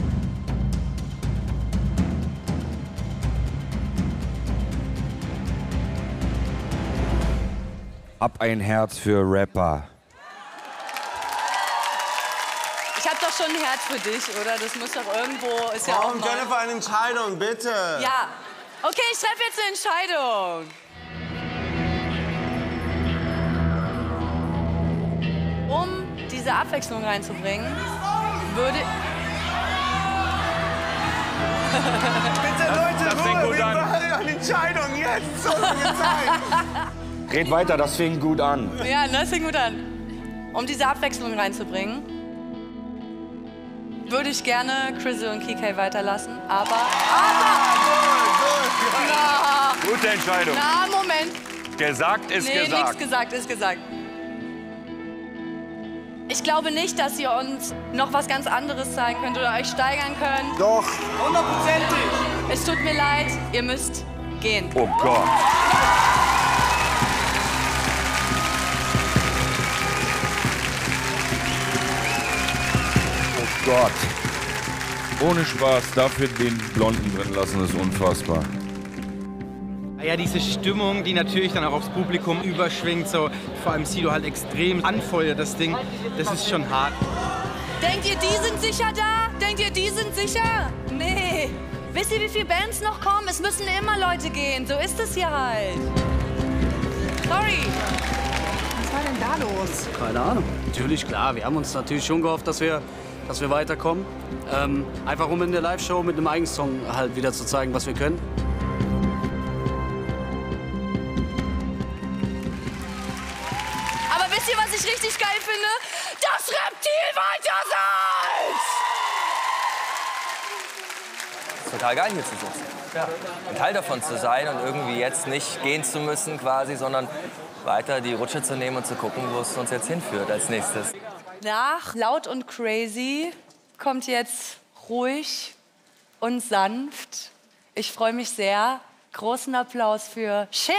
Ab ein Herz für Rapper. Ich habe doch schon ein Herz für dich, oder? Das muss doch irgendwo... Ist ja auch Warum, mal... Jennifer, eine Entscheidung, bitte? Ja. Okay, ich treffe jetzt eine Entscheidung. Um diese Abwechslung reinzubringen, würde... Bitte, Leute, Das fängt Ruhe, gut wir an. brauchen eine Entscheidung jetzt. So lange Zeit. Red weiter, das fing gut an. Ja, das fängt gut an. Um diese Abwechslung reinzubringen, würde ich gerne Crizzle und KK weiterlassen, aber... Gute Entscheidung. Na, Moment. Gesagt ist Nee, gesagt. nichts gesagt, ist gesagt. Ich glaube nicht, dass ihr uns noch was ganz anderes zeigen könnt oder euch steigern könnt. Doch. 100%. Es tut mir leid, ihr müsst gehen. Oh Gott. Oh Gott. Ohne Spaß, dafür den Blonden drin lassen, ist unfassbar. Ja, diese Stimmung, die natürlich dann auch aufs Publikum überschwingt, so vor allem Sido halt extrem anfeuert, das Ding, das ist schon hart. Denkt ihr, die sind sicher da? Denkt ihr, die sind sicher? Nee. Wisst ihr, wie viele Bands noch kommen? Es müssen immer Leute gehen. So ist es hier halt. Sorry. Was war denn da los? Keine Ahnung. Natürlich, klar. Wir haben uns natürlich schon gehofft, dass wir weiterkommen. Einfach um in der Live-Show mit einem Eigensong halt wieder zu zeigen, was wir können. wisst ihr, was ich richtig geil finde? Das Reptil weiter ist total geil, hier zu sitzen. Ja. Ein Teil davon zu sein und irgendwie jetzt nicht gehen zu müssen quasi, sondern weiter die Rutsche zu nehmen und zu gucken, wo es uns jetzt hinführt als nächstes. Nach Laut und Crazy kommt jetzt Ruhig und Sanft. Ich freue mich sehr. Großen Applaus für Cher.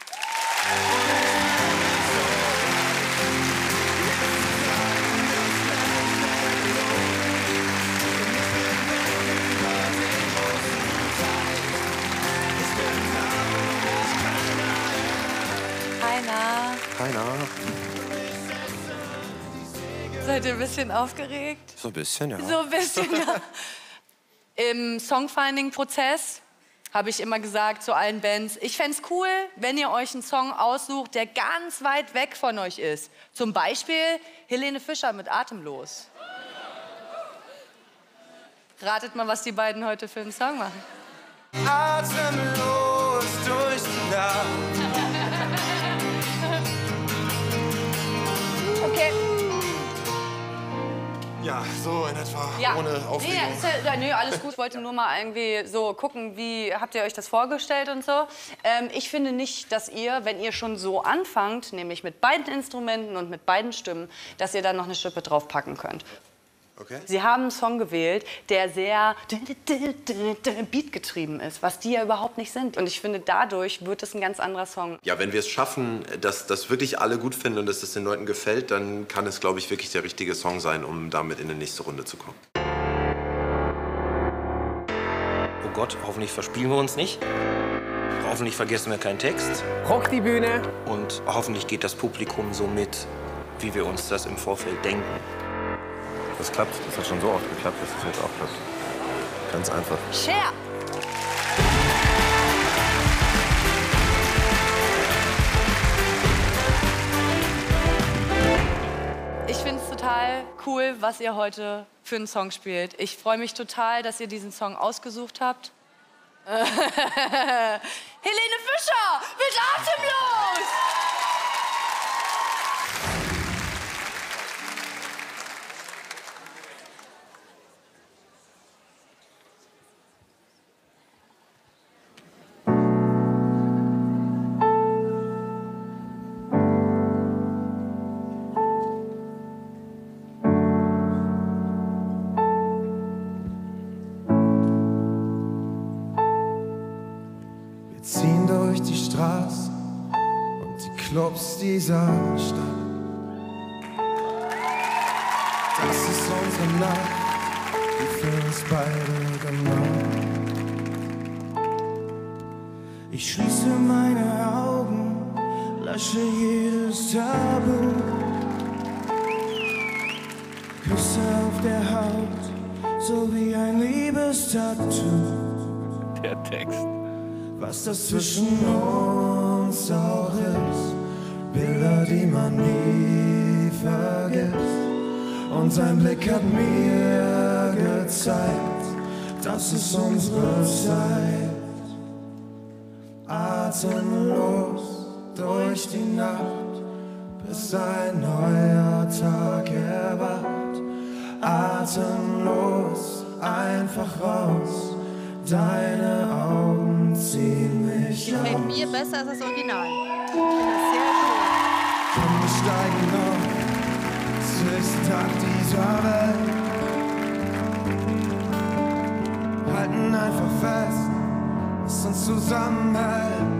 Keiner. Seid ihr ein bisschen aufgeregt? So ein bisschen, ja. So ein bisschen, ja. Im Songfinding-Prozess habe ich immer gesagt zu allen Bands, ich fände es cool, wenn ihr euch einen Song aussucht, der ganz weit weg von euch ist. Zum Beispiel Helene Fischer mit Atemlos. Ratet mal, was die beiden heute für einen Song machen. Atemlos durch die Nacht. Okay. Ja, so in etwa, Ja. ohne Aufregung. Nee, alles gut. Ich wollte nur mal irgendwie so gucken, wie habt ihr euch das vorgestellt und so. Ich finde nicht, dass ihr, wenn ihr schon so anfangt, nämlich mit beiden Instrumenten und mit beiden Stimmen, dass ihr dann noch eine Schippe draufpacken könnt. Okay. Sie haben einen Song gewählt, der sehr beatgetrieben ist, was die ja überhaupt nicht sind. Und ich finde, dadurch wird es ein ganz anderer Song. Ja, wenn wir es schaffen, dass das wirklich alle gut finden und dass es den Leuten gefällt, dann kann es, glaube ich, wirklich der richtige Song sein, um damit in die nächste Runde zu kommen. Oh Gott, hoffentlich verspielen wir uns nicht. Hoffentlich vergessen wir keinen Text. Rock die Bühne. Und hoffentlich geht das Publikum so mit, wie wir uns das im Vorfeld denken. Das klappt. Das hat schon so oft geklappt, dass es jetzt auch klappt. Ganz einfach. Cher! Ich finde es total cool, was ihr heute für einen Song spielt. Ich freue mich total, dass ihr diesen Song ausgesucht habt. Helene Fischer mit Atemlos! Ziehen durch die Straßen und die Clubs dieser Stadt. Das ist unsere Nacht, die für uns beide gemacht. Ich schließe meine Augen, lösche jedes Tabu. Küsse auf der Haut, so wie ein Liebestattoo. Der Text. Was das zwischen uns auch ist, Bilder, die man nie vergisst. Und sein Blick hat mir gezeigt, das ist unsere Zeit. Atemlos durch die Nacht, bis ein neuer Tag erwacht. Atemlos, einfach raus, deine Augen ziehen mich Gefällt auf. mir besser als das Original. Ich finde das sehr schön. Komm, wir steigen auf, zum höchsten Tag dieser Welt. Halten einfach fest, was uns zusammenhält.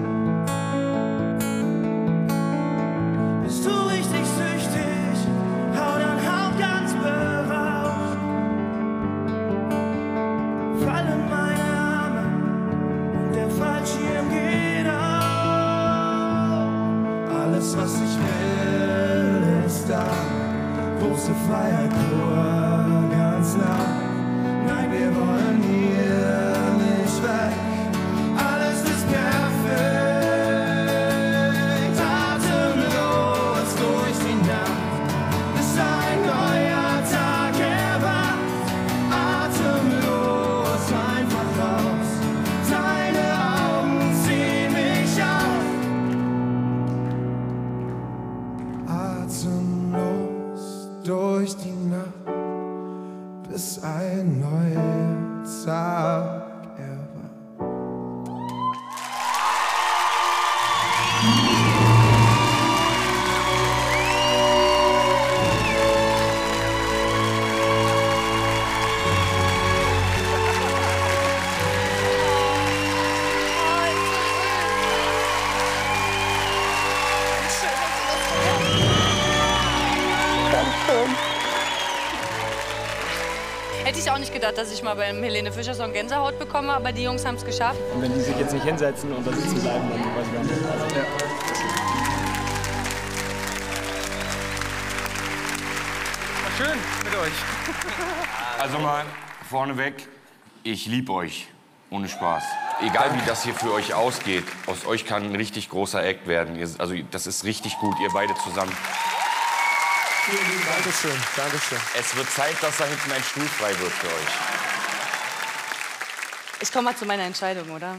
Bist du richtig süchtig, hau dein Haupt ganz berauscht. Fallen meine Arme und der Fallschirm geht auf. Alles, was ich will, ist da. Große Freiheit, pur, ganz nah. Nein, wir wollen hier nicht weg. Alles ist perfekt. Atemlos durch die Nacht, bis ein neuer Tag erwacht. Atemlos, einfach raus. Deine Augen ziehen mich auf. Atemlos. durch die Nacht, bis ein neuer Tag erwacht. Hätte ich auch nicht gedacht, dass ich mal beim Helene Fischer Song Gänsehaut bekomme, aber die Jungs haben es geschafft. Und wenn die sich jetzt nicht hinsetzen und da sitzen bleiben, dann weiß ich gar nicht. Also, ja. War schön mit euch. Also mal vorneweg, ich liebe euch. Ohne Spaß. Egal wie das hier für euch ausgeht, aus euch kann ein richtig großer Act werden. Also das ist richtig gut, ihr beide zusammen. Vielen lieben Dank. Dankeschön, Dankeschön. Es wird Zeit, dass da hinten ein Stuhl frei wird für euch. Ich komme mal zu meiner Entscheidung, oder?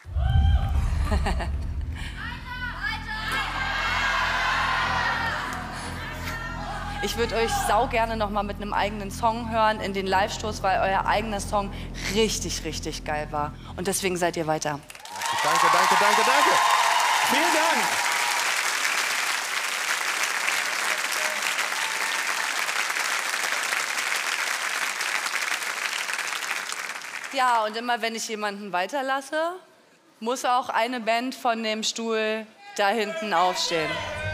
Ich würde euch sau gerne noch mal mit einem eigenen Song hören in den Live-Shows, weil euer eigener Song richtig, richtig geil war. Und deswegen seid ihr weiter. Danke, danke, danke, danke. Vielen Dank. Ja, und immer wenn ich jemanden weiterlasse, muss auch eine Band von dem Stuhl da hinten aufstehen.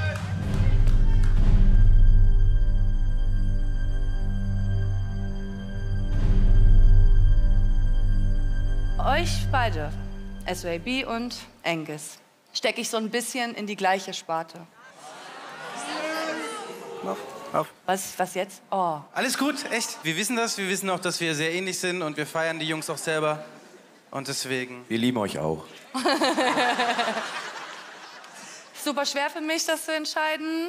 Euch beide, SWAB und Angus, stecke ich so ein bisschen in die gleiche Sparte. Auf. Was jetzt? Oh. Alles gut, echt. Wir wissen das. Wir wissen auch, dass wir sehr ähnlich sind und wir feiern die Jungs auch selber. Und deswegen. Wir lieben euch auch. Super schwer für mich, das zu entscheiden.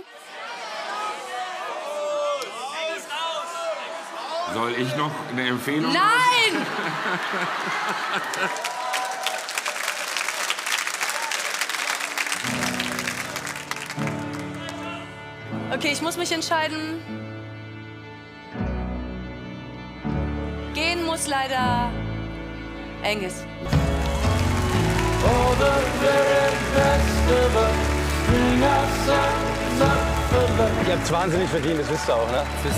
Soll ich noch eine Empfehlung? Nein! Okay, ich muss mich entscheiden. Gehen muss leider Angus. Ihr habt's wahnsinnig verdient, das wisst ihr auch, ne? Das wisst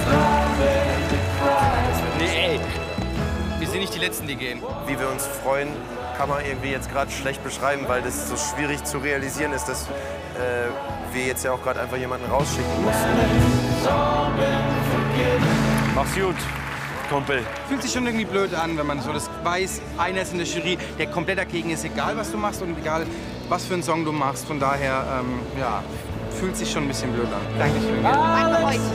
ihr. Nee, ey. Wir sind nicht die Letzten, die gehen. Wie wir uns freuen, kann man irgendwie jetzt gerade schlecht beschreiben, weil das so schwierig zu realisieren ist, dass wir jetzt ja auch gerade einfach jemanden rausschicken mussten. Mach's gut, Kumpel. Fühlt sich schon irgendwie blöd an, wenn man so das weiß, einer ist in der Jury, der komplett dagegen ist, egal was du machst und egal was für einen Song du machst. Von daher, ja, fühlt sich schon ein bisschen blöd an. Dankeschön. Danke euch.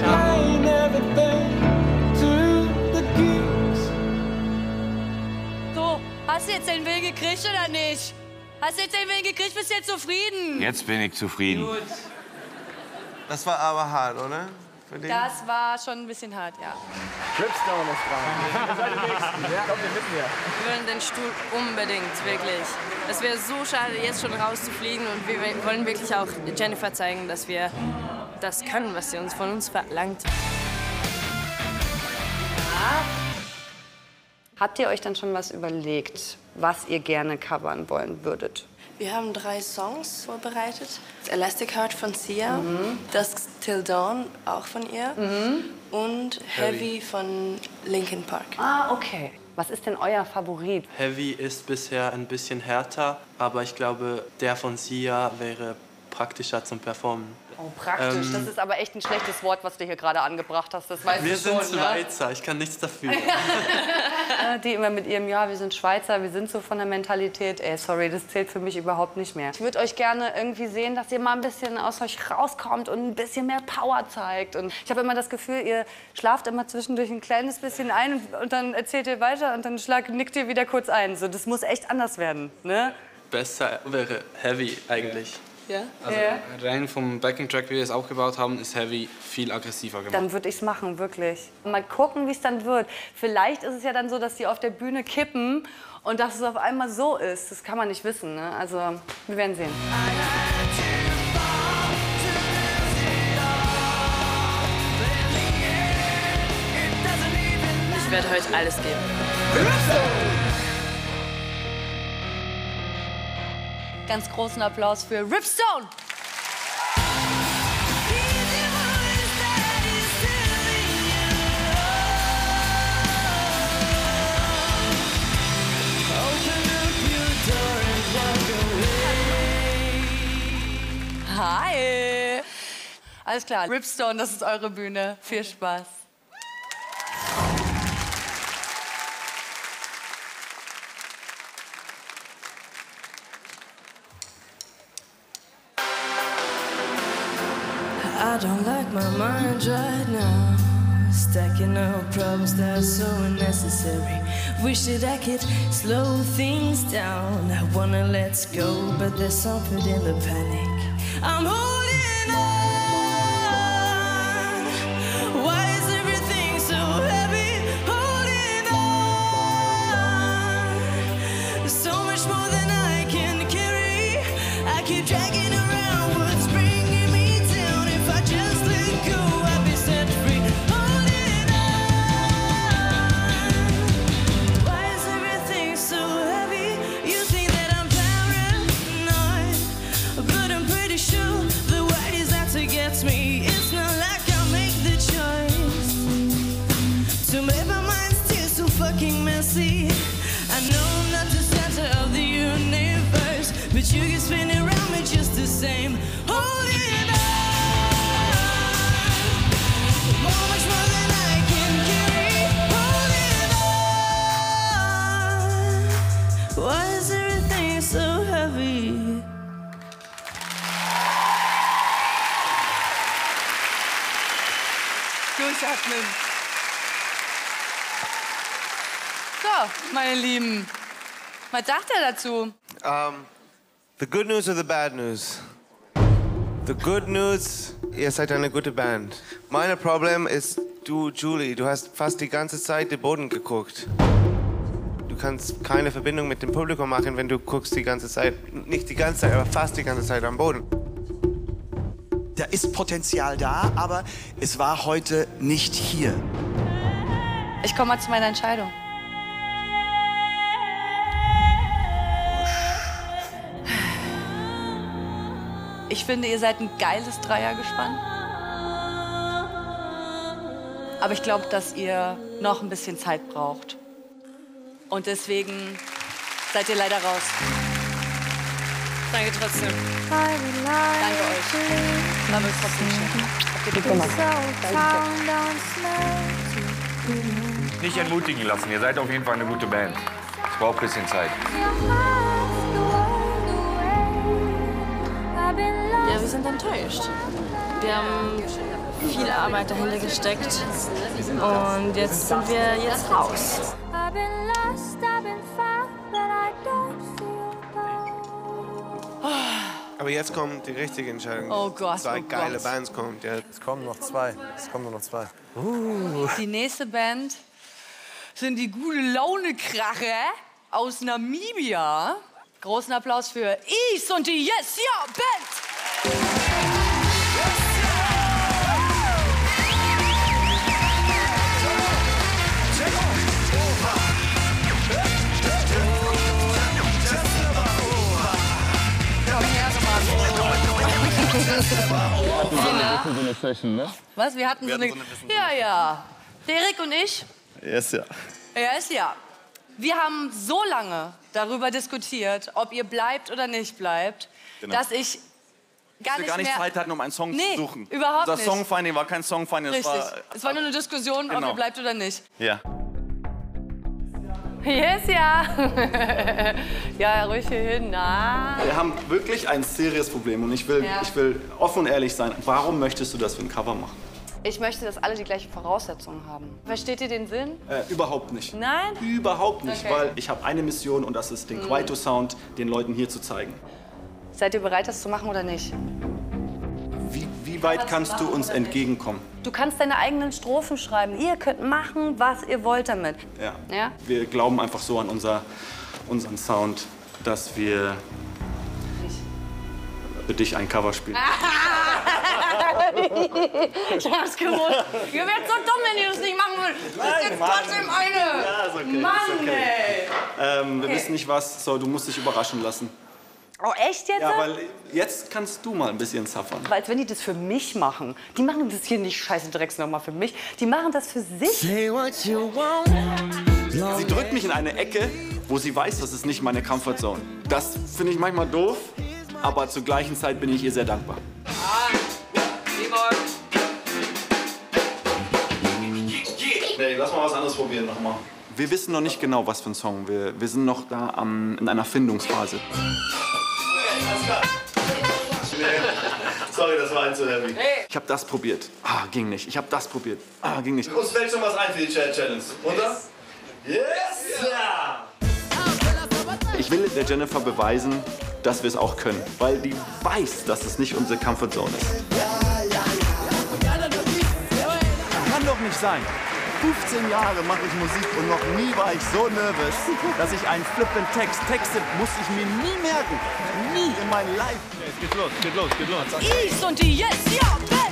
So, hast du jetzt den Willen gekriegt oder nicht? Hast du jetzt den Willen gekriegt? Bist du jetzt zufrieden? Jetzt bin ich zufrieden. Gut. Das war aber hart, oder? Für den? Das war schon ein bisschen hart, ja. Ripstone ist dran. Ihr seid die Nächsten. Ja, kommt, wir wissen ja. Wir wollen den Stuhl unbedingt, wirklich. Es wäre so schade, jetzt schon rauszufliegen. Und wir wollen wirklich auch Jennifer zeigen, dass wir das können, was sie uns von uns verlangt. Habt ihr euch dann schon was überlegt, was ihr gerne covern wollen würdet? Wir haben 3 Songs vorbereitet. Elastic Heart von Sia, Dusk Till Dawn auch von ihr und Heavy von Linkin Park. Ah, okay. Was ist denn euer Favorit? Heavy ist bisher ein bisschen härter, aber ich glaube, der von Sia wäre praktischer zum Performen. Oh, praktisch. Das ist aber echt ein schlechtes Wort, was du hier gerade angebracht hast. Das weißt Wir du schon, sind Schweizer, ich kann nichts dafür. Die immer mit ihrem, ja, wir sind Schweizer, wir sind so von der Mentalität. Ey, sorry, das zählt für mich überhaupt nicht mehr. Ich würde euch gerne irgendwie sehen, dass ihr mal ein bisschen aus euch rauskommt und ein bisschen mehr Power zeigt. Und ich habe immer das Gefühl, ihr schlaft immer zwischendurch ein kleines bisschen ein und dann erzählt ihr weiter und dann nickt ihr wieder kurz ein. So, das muss echt anders werden, ne? Besser wäre Heavy eigentlich. Ja? Also rein vom Backing-Track, wie wir es aufgebaut haben, ist Heavy viel aggressiver gemacht. Dann würde ich es machen, wirklich. Mal gucken, wie es dann wird. Vielleicht ist es ja dann so, dass die auf der Bühne kippen und dass es auf einmal so ist. Das kann man nicht wissen, ne? Also, wir werden sehen. werde heute alles geben. Ganz großen Applaus für Ripstone. Hi. Alles klar, Ripstone, das ist eure Bühne. Viel Spaß. I don't like my mind right now. Stacking up problems that are so unnecessary. Wish that I could slow things down. I wanna let go, but there's something in the panic. I'm holding on. Why is everything so heavy? Holding on. There's so much more than I can carry. I keep dragging around what's bringing me down. If I just let go, I'd be set free. Holding on. Why is everything so heavy? You think that I'm paranoid, but I'm pretty sure the weight is out to get me. It's not like I'll make the choice to make my mind still so fucking messy. I know I'm not the center of the universe, but you can spin around me just the same. Holding on, much more than I can carry. Holding on, why is everything so heavy? Durchatmen. So, meine Lieben, was sagt er dazu? The good news or the bad news? The good news, ihr seid eine gute Band. Mein Problem ist, du, Julie, du hast fast die ganze Zeit den Boden geguckt. Du kannst keine Verbindung mit dem Publikum machen, wenn du guckst die ganze Zeit, nicht die ganze Zeit, aber fast die ganze Zeit am Boden. Da ist Potenzial da, aber es war heute nicht hier. Ich komme mal zu meiner Entscheidung. Ich finde, ihr seid ein geiles Dreiergespann. Aber ich glaube, dass ihr noch ein bisschen Zeit braucht. Und deswegen seid ihr leider raus. Danke trotzdem. Danke euch. War mir trotzdem schön. Habt ihr gut gemacht. Nicht entmutigen lassen, ihr seid auf jeden Fall eine gute Band. Es braucht ein bisschen Zeit. Ja, wir sind enttäuscht. Wir haben viel Arbeit dahinter gesteckt und jetzt sind wir jetzt raus. Aber jetzt kommt die richtige Entscheidung. Oh Gott, Zwei oh geile Gott. Bands kommt. Ja. Es kommen noch zwei. Es kommen nur noch zwei. Die nächste Band sind die gute Laune-Kracher aus Namibia. Großen Applaus für East und die Yes Ja Band. So eine Session, ne? Was? Wir hatten so eine... Ja, ja. Derek und ich, Yes, ja. er ist ja. Wir haben so lange darüber diskutiert, ob ihr bleibt oder nicht bleibt, Genau. dass ich gar Dass wir nicht gar nicht mehr... Zeit hatten, um einen Song Nee, zu suchen. überhaupt Unser nicht. Songfinding war kein Songfinding, Richtig. es Es war nur eine Diskussion, ob Genau. ihr bleibt oder nicht. Ja. Yes, ja. Ja, ruhig hier hin. Na. Wir haben wirklich ein seriöses Problem und ich will offen und ehrlich sein. Warum möchtest du, dass wir ein Cover machen? Ich möchte, dass alle die gleichen Voraussetzungen haben. Versteht ihr den Sinn? Überhaupt nicht. Nein? Überhaupt nicht, Okay. weil ich habe eine Mission und das ist den Kwaito-Sound den Leuten hier zu zeigen. Seid ihr bereit, das zu machen oder nicht? Wie weit kannst du uns entgegenkommen? Du kannst deine eigenen Strophen schreiben. Ihr könnt machen, was ihr wollt damit. Ja. Ja? Wir glauben einfach so an unseren Sound, dass wir für dich ein Cover spielen. Ich hab's gewusst. Ihr werdet so dumm, wenn ihr das nicht machen würdet. Das ist jetzt trotzdem eine. Ja, ist okay. Mann, ist okay. Wir Okay. wissen nicht was, so, du musst dich überraschen lassen. Oh, echt jetzt? Ja, weil jetzt kannst du mal ein bisschen zappern. Weil als wenn die das für mich machen. Die machen das hier nicht scheiße Drecks nochmal für mich. Die machen das für sich. Sie drückt mich in eine Ecke, wo sie weiß, das ist nicht meine Comfortzone. Das finde ich manchmal doof, aber zur gleichen Zeit bin ich ihr sehr dankbar. Nee, lass mal was anderes probieren nochmal. Wir wissen noch nicht genau, was für ein Song. Wir sind noch da in einer Findungsphase. Sorry, das war ein zu heavy. Ich habe das probiert. Ah, ging nicht. Ich habe das probiert. Ah, ging nicht. Uns fällt schon was ein für die Challenge, oder? Yes! Ja! Ich will der Jennifer beweisen, dass wir es auch können. Weil die weiß, dass es nicht unsere Comfortzone ist. Kann doch nicht sein. 15 Jahre mache ich Musik und noch nie war ich so nervös, dass ich einen flippenden Text texte, musste ich mir nie merken. Nie in meinem Life. Jetzt geht's los, geht los, geht los. Is und die Yes, ja, Welt.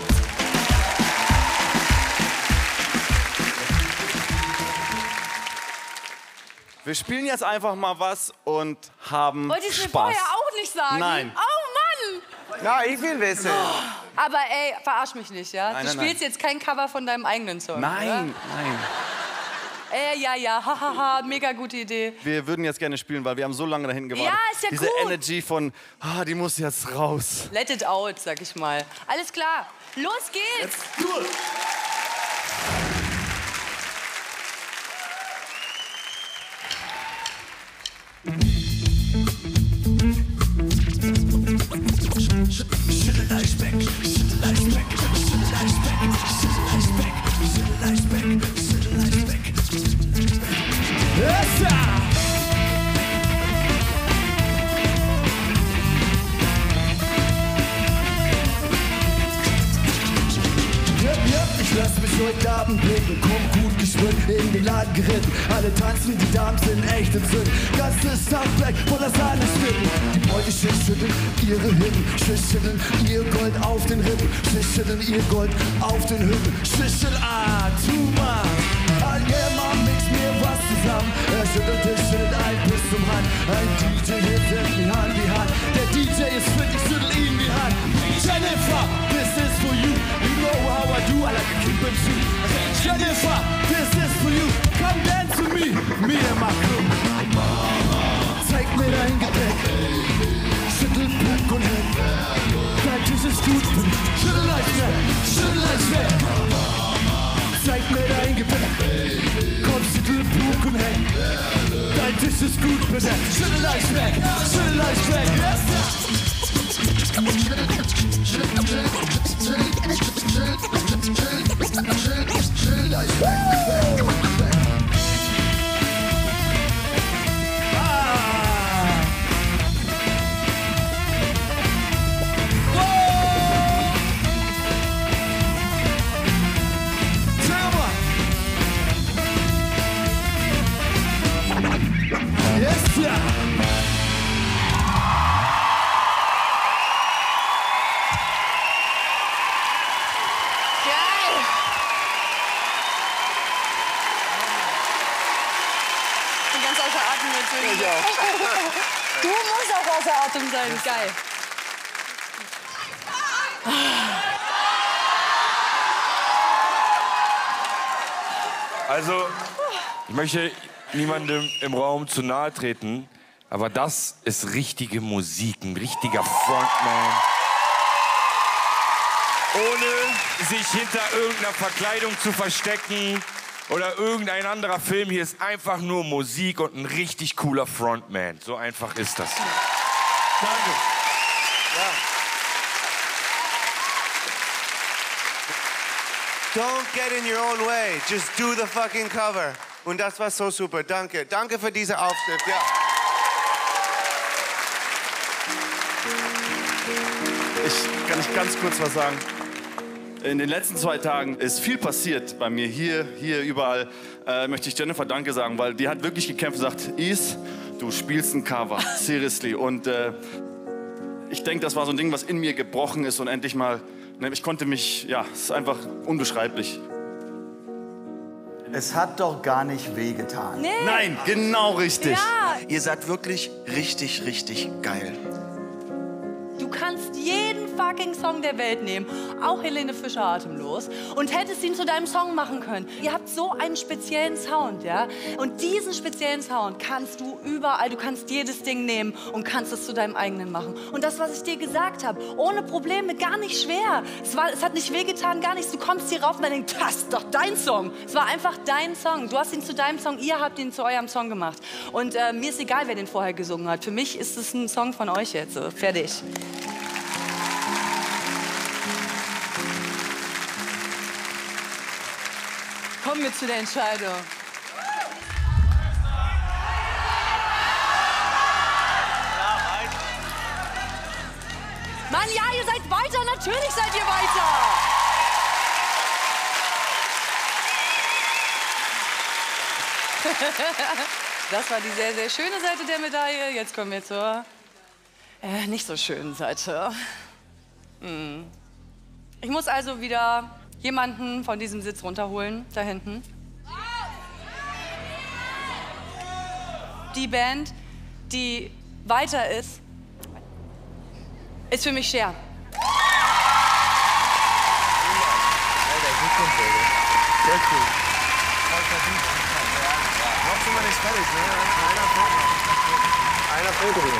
Wir spielen jetzt einfach mal was und haben Wollte ich mir Spaß. vorher auch nicht sagen. Nein. Oh Mann. Na, ich will wissen. Aber ey, verarsch mich nicht, ja? Nein, Du nein, spielst jetzt kein Cover von deinem eigenen Song, Nein, oder? nein. Ja, hahaha, mega gute Idee. Wir würden jetzt gerne spielen, weil wir haben so lange dahin gewartet. Ja, ist ja Diese gut. Energy von, die muss jetzt raus. Let it out, sag ich mal. Alles klar, los geht's. Ich lass mich heute Abend blicken, komm gut geschmückt in den Laden geritten. Alle tanzen, die Damen sind echt im Sinn. Ganzes Soundtrack voller Sahne-Stücken. Die Bräute schütteln ihre Hütten, schütteln ihr Gold auf den Rippen, schütteln ihr Gold auf den Hütten. Schüttel, too much. Yeah, Mann, mix mir was zusammen. Er schüttelt ein bis zum Hand. Ein DJ hilft mir Hand in Hand. Der DJ ist fit, ich schüttel ihm die Hand. Jennifer, this is for you. You know how I do, I like to keep it true. Jennifer, this is for you. Come dance to me, me and my crew. Zeig mir dein Gepäck. Schüttel Bug und Heck. Dein Tisch ist gut für dich. Schüttel euch weg, schüttel euch weg. Zeig mir dein Gepäck. Komm, schüttel Bug und Heck. Dein Tisch ist gut für dich. Schüttel euch weg, schüttel euch weg. Yes, sir. Geil. Ich bin ganz außer Atem natürlich. Ich auch. Du musst auch außer Atem sein. Geil. Also, ich möchte niemandem im Raum zu nahe treten, aber das ist richtige Musik, ein richtiger Frontman. Ohne sich hinter irgendeiner Verkleidung zu verstecken oder irgendein anderer Film. Hier ist einfach nur Musik und ein richtig cooler Frontman. So einfach ist das. Danke. Ja. Don't get in your own way. Just do the fucking cover. Und das war so super. Danke. Danke für diese Aufschrift. Ja. Ich kann nicht ganz kurz was sagen. In den letzten 2 Tagen ist viel passiert bei mir. Hier überall möchte ich Jennifer Danke sagen, weil die hat wirklich gekämpft und gesagt, Is, du spielst ein Cover, seriously. Und ich denke, das war so ein Ding, was in mir gebrochen ist und endlich mal Ich konnte mich, ja, es ist einfach unbeschreiblich. Es hat doch gar nicht wehgetan. Nee. Nein, genau richtig. Ja. Ihr seid wirklich richtig, richtig geil. Du kannst jeden fucking Song der Welt nehmen, auch Helene Fischer Atemlos, und hättest ihn zu deinem Song machen können. Ihr habt so einen speziellen Sound, ja? Und diesen speziellen Sound kannst du überall, du kannst jedes Ding nehmen und kannst es zu deinem eigenen machen. Und das, was ich dir gesagt habe, ohne Probleme, gar nicht schwer. Es hat nicht wehgetan, gar nichts. Du kommst hier rauf und denkst, das ist doch dein Song. Es war einfach dein Song. Du hast ihn zu deinem Song, ihr habt ihn zu eurem Song gemacht. Und mir ist egal, wer den vorher gesungen hat. Für mich ist es ein Song von euch jetzt. So, fertig. Kommen wir zu der Entscheidung. Mann, ja, ihr seid weiter, natürlich seid ihr weiter. Das war die sehr, sehr schöne Seite der Medaille. Jetzt kommen wir zur nicht so schönen Seite. Ich muss also wieder jemanden von diesem Sitz runterholen, da hinten. Die Band, die weiter ist für mich Cher. Sehr cool. Noch sind wir nicht fertig, ne? Einer fehlt noch.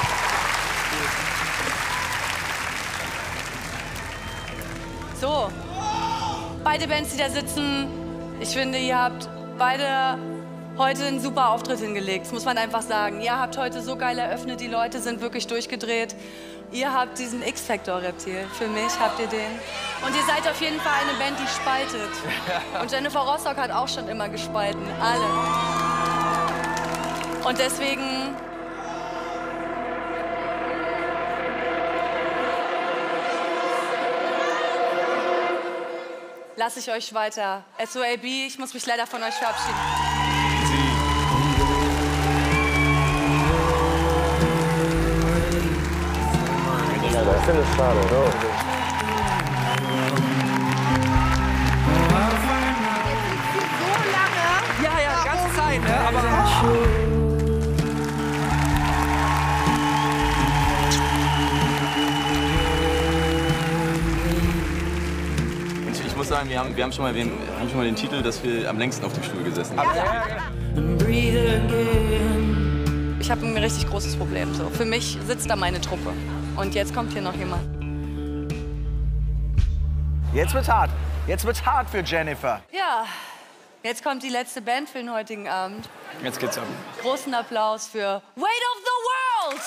So, beide Bands, die da sitzen, ich finde, ihr habt beide heute einen super Auftritt hingelegt. Das muss man einfach sagen. Ihr habt heute so geil eröffnet, die Leute sind wirklich durchgedreht. Ihr habt diesen X-Factor-Reptil. Für mich habt ihr den. Und ihr seid auf jeden Fall eine Band, die spaltet. Und Jennifer Rostock hat auch schon immer gespalten. Alle. Und deswegen lasse ich euch weiter. SOAB, ich muss mich leider von euch verabschieden. Ich finde es schade, ne? Ja, ja, die ganze Zeit, ne? Aber ich muss sagen, wir haben schon mal den Titel, dass wir am längsten auf dem Stuhl gesessen haben. Ich habe ein richtig großes Problem. So. Für mich sitzt da meine Truppe. Und jetzt kommt hier noch jemand. Jetzt wird's hart. Jetzt wird's hart für Jennifer. Ja, jetzt kommt die letzte Band für den heutigen Abend. Jetzt geht's ab. Großen Applaus für Weight of the World!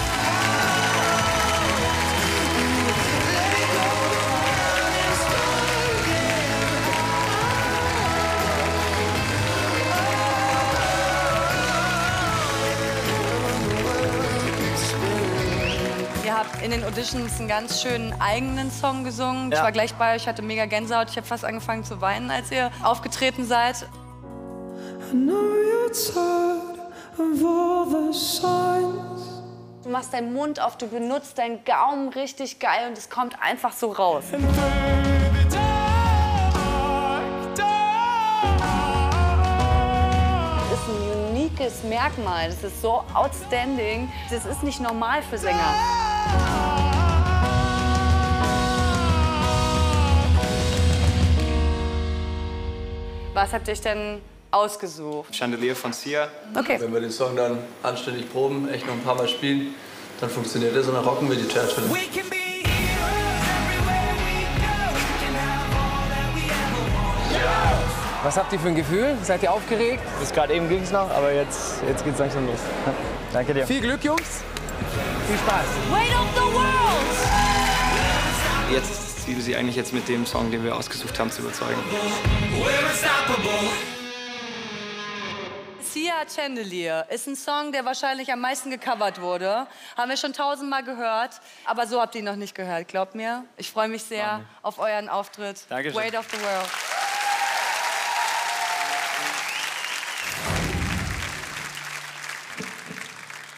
Ihr habt in den Auditions einen ganz schönen eigenen Song gesungen. Ich war gleich bei euch, hatte mega Gänsehaut. Ich habe fast angefangen zu weinen, als ihr aufgetreten seid. Du machst deinen Mund auf, du benutzt deinen Gaumen richtig geil und es kommt einfach so raus. Das ist ein uniques Merkmal. Das ist so outstanding. Das ist nicht normal für Sänger. Was habt ihr euch denn ausgesucht? Chandelier von Sia. Okay. Wenn wir den Song dann anständig proben, echt noch ein paar Mal spielen, dann funktioniert das und dann rocken wir die Churchill. was habt ihr für ein Gefühl? Seid ihr aufgeregt? Bis gerade eben ging es noch, aber jetzt geht's langsam los. Danke dir. Viel Glück, Jungs. Viel Spaß. Weight of the World! Jetzt ist das Ziel, sie eigentlich jetzt mit dem Song, den wir ausgesucht haben, zu überzeugen. Sia Chandelier ist ein Song, der wahrscheinlich am meisten gecovert wurde. Haben wir schon 1000-mal gehört, aber so habt ihr ihn noch nicht gehört, glaubt mir. Ich freue mich sehr auf euren Auftritt. Dankeschön. Weight of the World.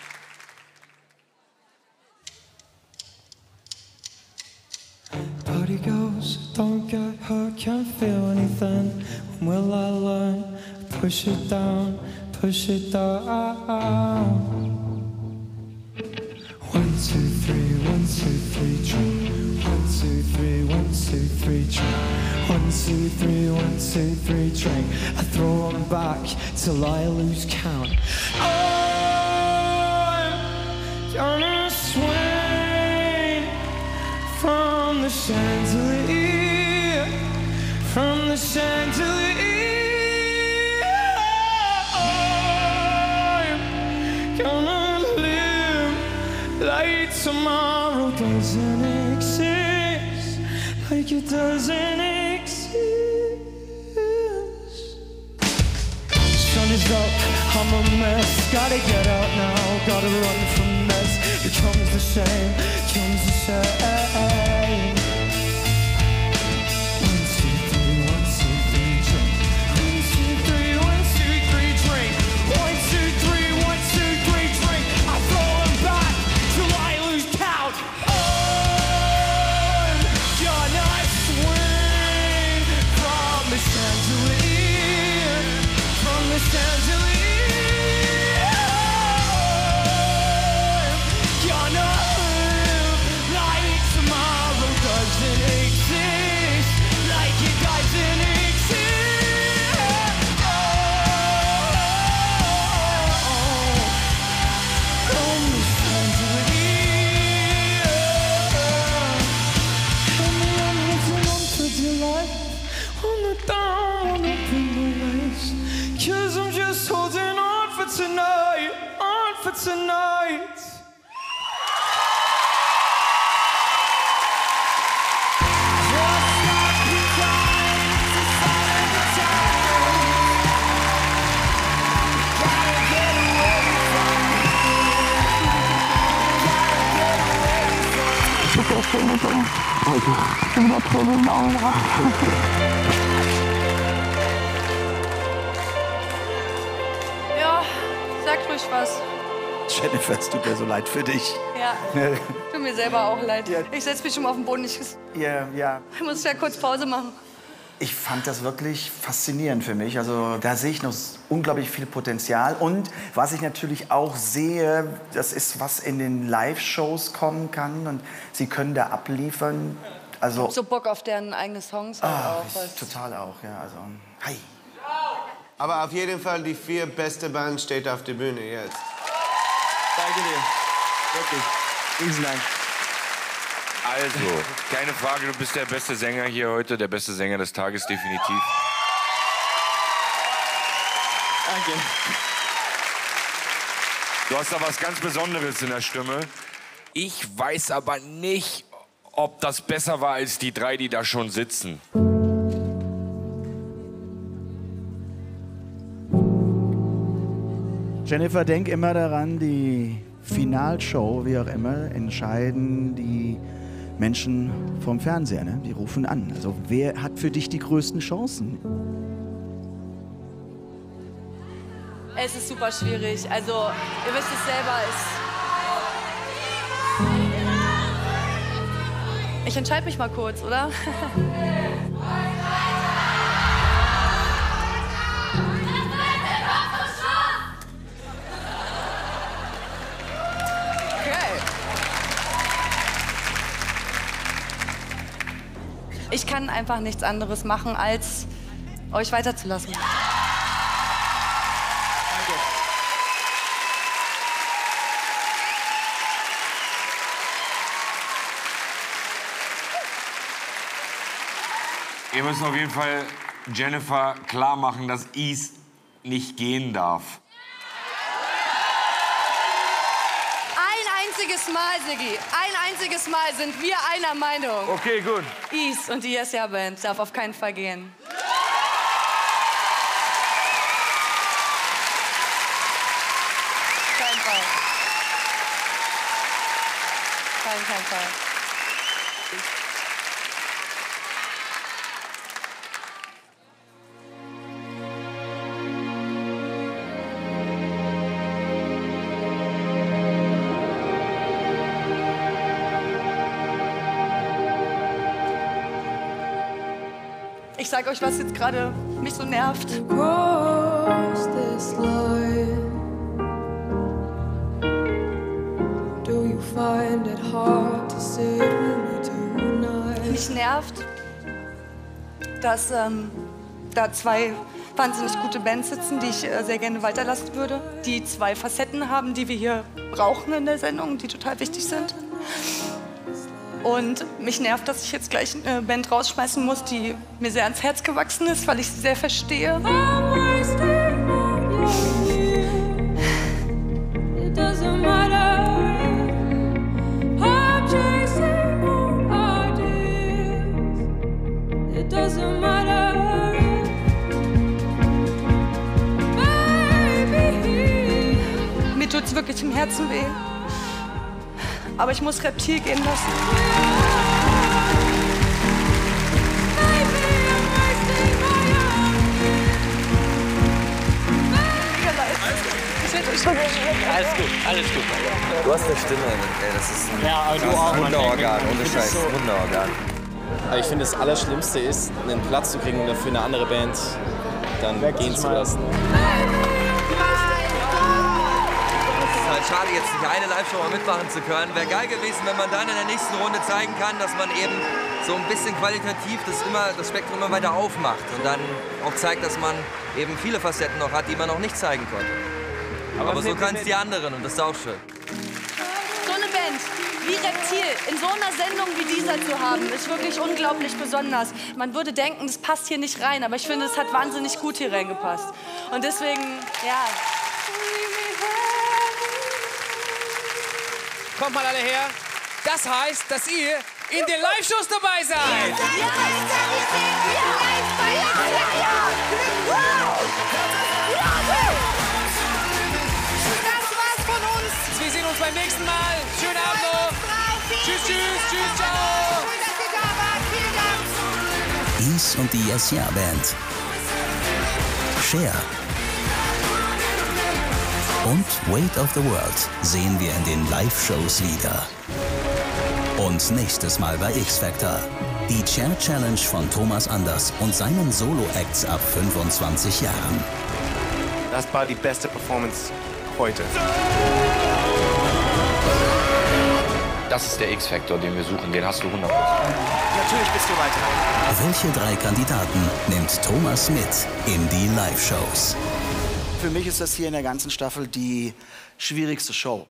Party it goes. Don't get hurt, can't feel anything. When will I learn? Push it down, push it down. 1, 2, 3, 1, 2, 3, drink. 1, 2, 3, 1, 2, 3, drink. 1, 2, 3, 1, 2, 3, drink. I throw them back till I lose count. I'm gonna swing from the chandelier, from the chandelier. I'm gonna live like tomorrow doesn't exist, like it doesn't exist. Sun is up, I'm a mess. Gotta get out now, gotta run from this. Here comes the shame, comes the shame. 1, 2, 3, 1, 2, 3, drink. 1, 2, 3, 1, 2, 3, drink. 1, 2, 3, 1, 2, 3, drink. I throw them back till I lose count. I'm gonna swing from the chandelier, from the chandelier. Gonna live like tomorrow doesn't exist, like it doesn't exist. From the chandelier, and the holding on for dear life, on the down, on the pinwheels. 'Cause I'm just holding on for tonight, on for tonight. Ja, sag ruhig was. Jennifer, es tut mir so leid für dich. Ja, tut mir selber auch leid. Ich setz mich schon mal auf den Boden. Ich muss ja kurz Pause machen. Ich fand das wirklich faszinierend für mich. Also da sehe ich noch unglaublich viel Potenzial. Und was ich natürlich auch sehe, das ist, was in den Live-Shows kommen kann. Und Sie können da abliefern. Also So Bock auf deren eigene Songs halt auch. total auch, ja. Also, hi. Aber auf jeden Fall die 4 beste Band steht auf der Bühne jetzt. Danke dir. Wirklich. Vielen Dank. Also, keine Frage, du bist der beste Sänger hier heute, der beste Sänger des Tages, definitiv. Danke. Du hast da was ganz Besonderes in der Stimme. Ich weiß aber nicht, ob das besser war als die 3, die da schon sitzen. Jennifer, denk immer daran, die Finalshow, wie auch immer, entscheiden die Menschen vom Fernseher. Ne? Die rufen an. Also wer hat für dich die größten Chancen? Es ist super schwierig. Also, ihr wisst es selber. Ich entscheide mich mal kurz, oder? Ich kann einfach nichts anderes machen, als euch weiterzulassen. Wir müssen auf jeden Fall Jennifer klar machen, dass Is nicht gehen darf. Ein einziges Mal, Siggi, ein einziges Mal sind wir einer Meinung. Okay, gut. Is und die Yes-Ja-Band darf auf keinen Fall gehen. Kein Fall. Kein Fall. Ich sag euch, was jetzt gerade mich so nervt. Mich nervt, dass da zwei wahnsinnig gute Bands sitzen, die ich sehr gerne weiterlassen würde. Die zwei Facetten haben, die wir hier brauchen in der Sendung, die total wichtig sind. Und mich nervt, dass ich jetzt gleich eine Band rausschmeißen muss, die mir sehr ans Herz gewachsen ist, weil ich sie sehr verstehe. Mir tut's wirklich im Herzen weh. Aber ich muss Reptil gehen lassen. Alles gut, alles gut. Du hast eine Stimme, ey, das ist ein, Ja, aber du auch, Mann. Wunderorgan, ohne Das ist Scheiß, so- Wunderorgan. Aber ich finde, das Allerschlimmste ist, einen Platz zu kriegen und dafür eine andere Band dann gehen zu lassen. Es ist halt schade, jetzt nicht eine Live-Show mal mitmachen zu können. Wäre geil gewesen, wenn man dann in der nächsten Runde zeigen kann, dass man eben so ein bisschen qualitativ das Spektrum immer weiter aufmacht und dann auch zeigt, dass man eben viele Facetten noch hat, die man noch nicht zeigen konnte. Aber so kann es die anderen und das ist auch schön. So eine Band wie Reptil in so einer Sendung wie dieser zu haben, ist wirklich unglaublich besonders. Man würde denken, das passt hier nicht rein, aber ich finde, es hat wahnsinnig gut hier reingepasst. Und deswegen, ja. Kommt mal alle her. Das heißt, dass ihr in den Live-Shows dabei seid. Das war's von uns. Wir sehen uns beim nächsten Mal. Schönen Abend noch. Tschüss, tschüss, tschüss, ciao. Schön, dass ihr da wart. Vielen Dank. Is und die Yes Ja Band. Cher. Und Weight of the World sehen wir in den Live-Shows wieder. Und nächstes Mal bei X-Factor. Die Cher Challenge von Thomas Anders und seinen Solo-Acts ab 25 Jahren. Das war die beste Performance heute. Das ist der X-Factor, den wir suchen. Den hast du 100%. Natürlich bist du weiter. Welche 3 Kandidaten nimmt Thomas mit in die Live-Shows? Für mich ist das hier in der ganzen Staffel die schwierigste Show.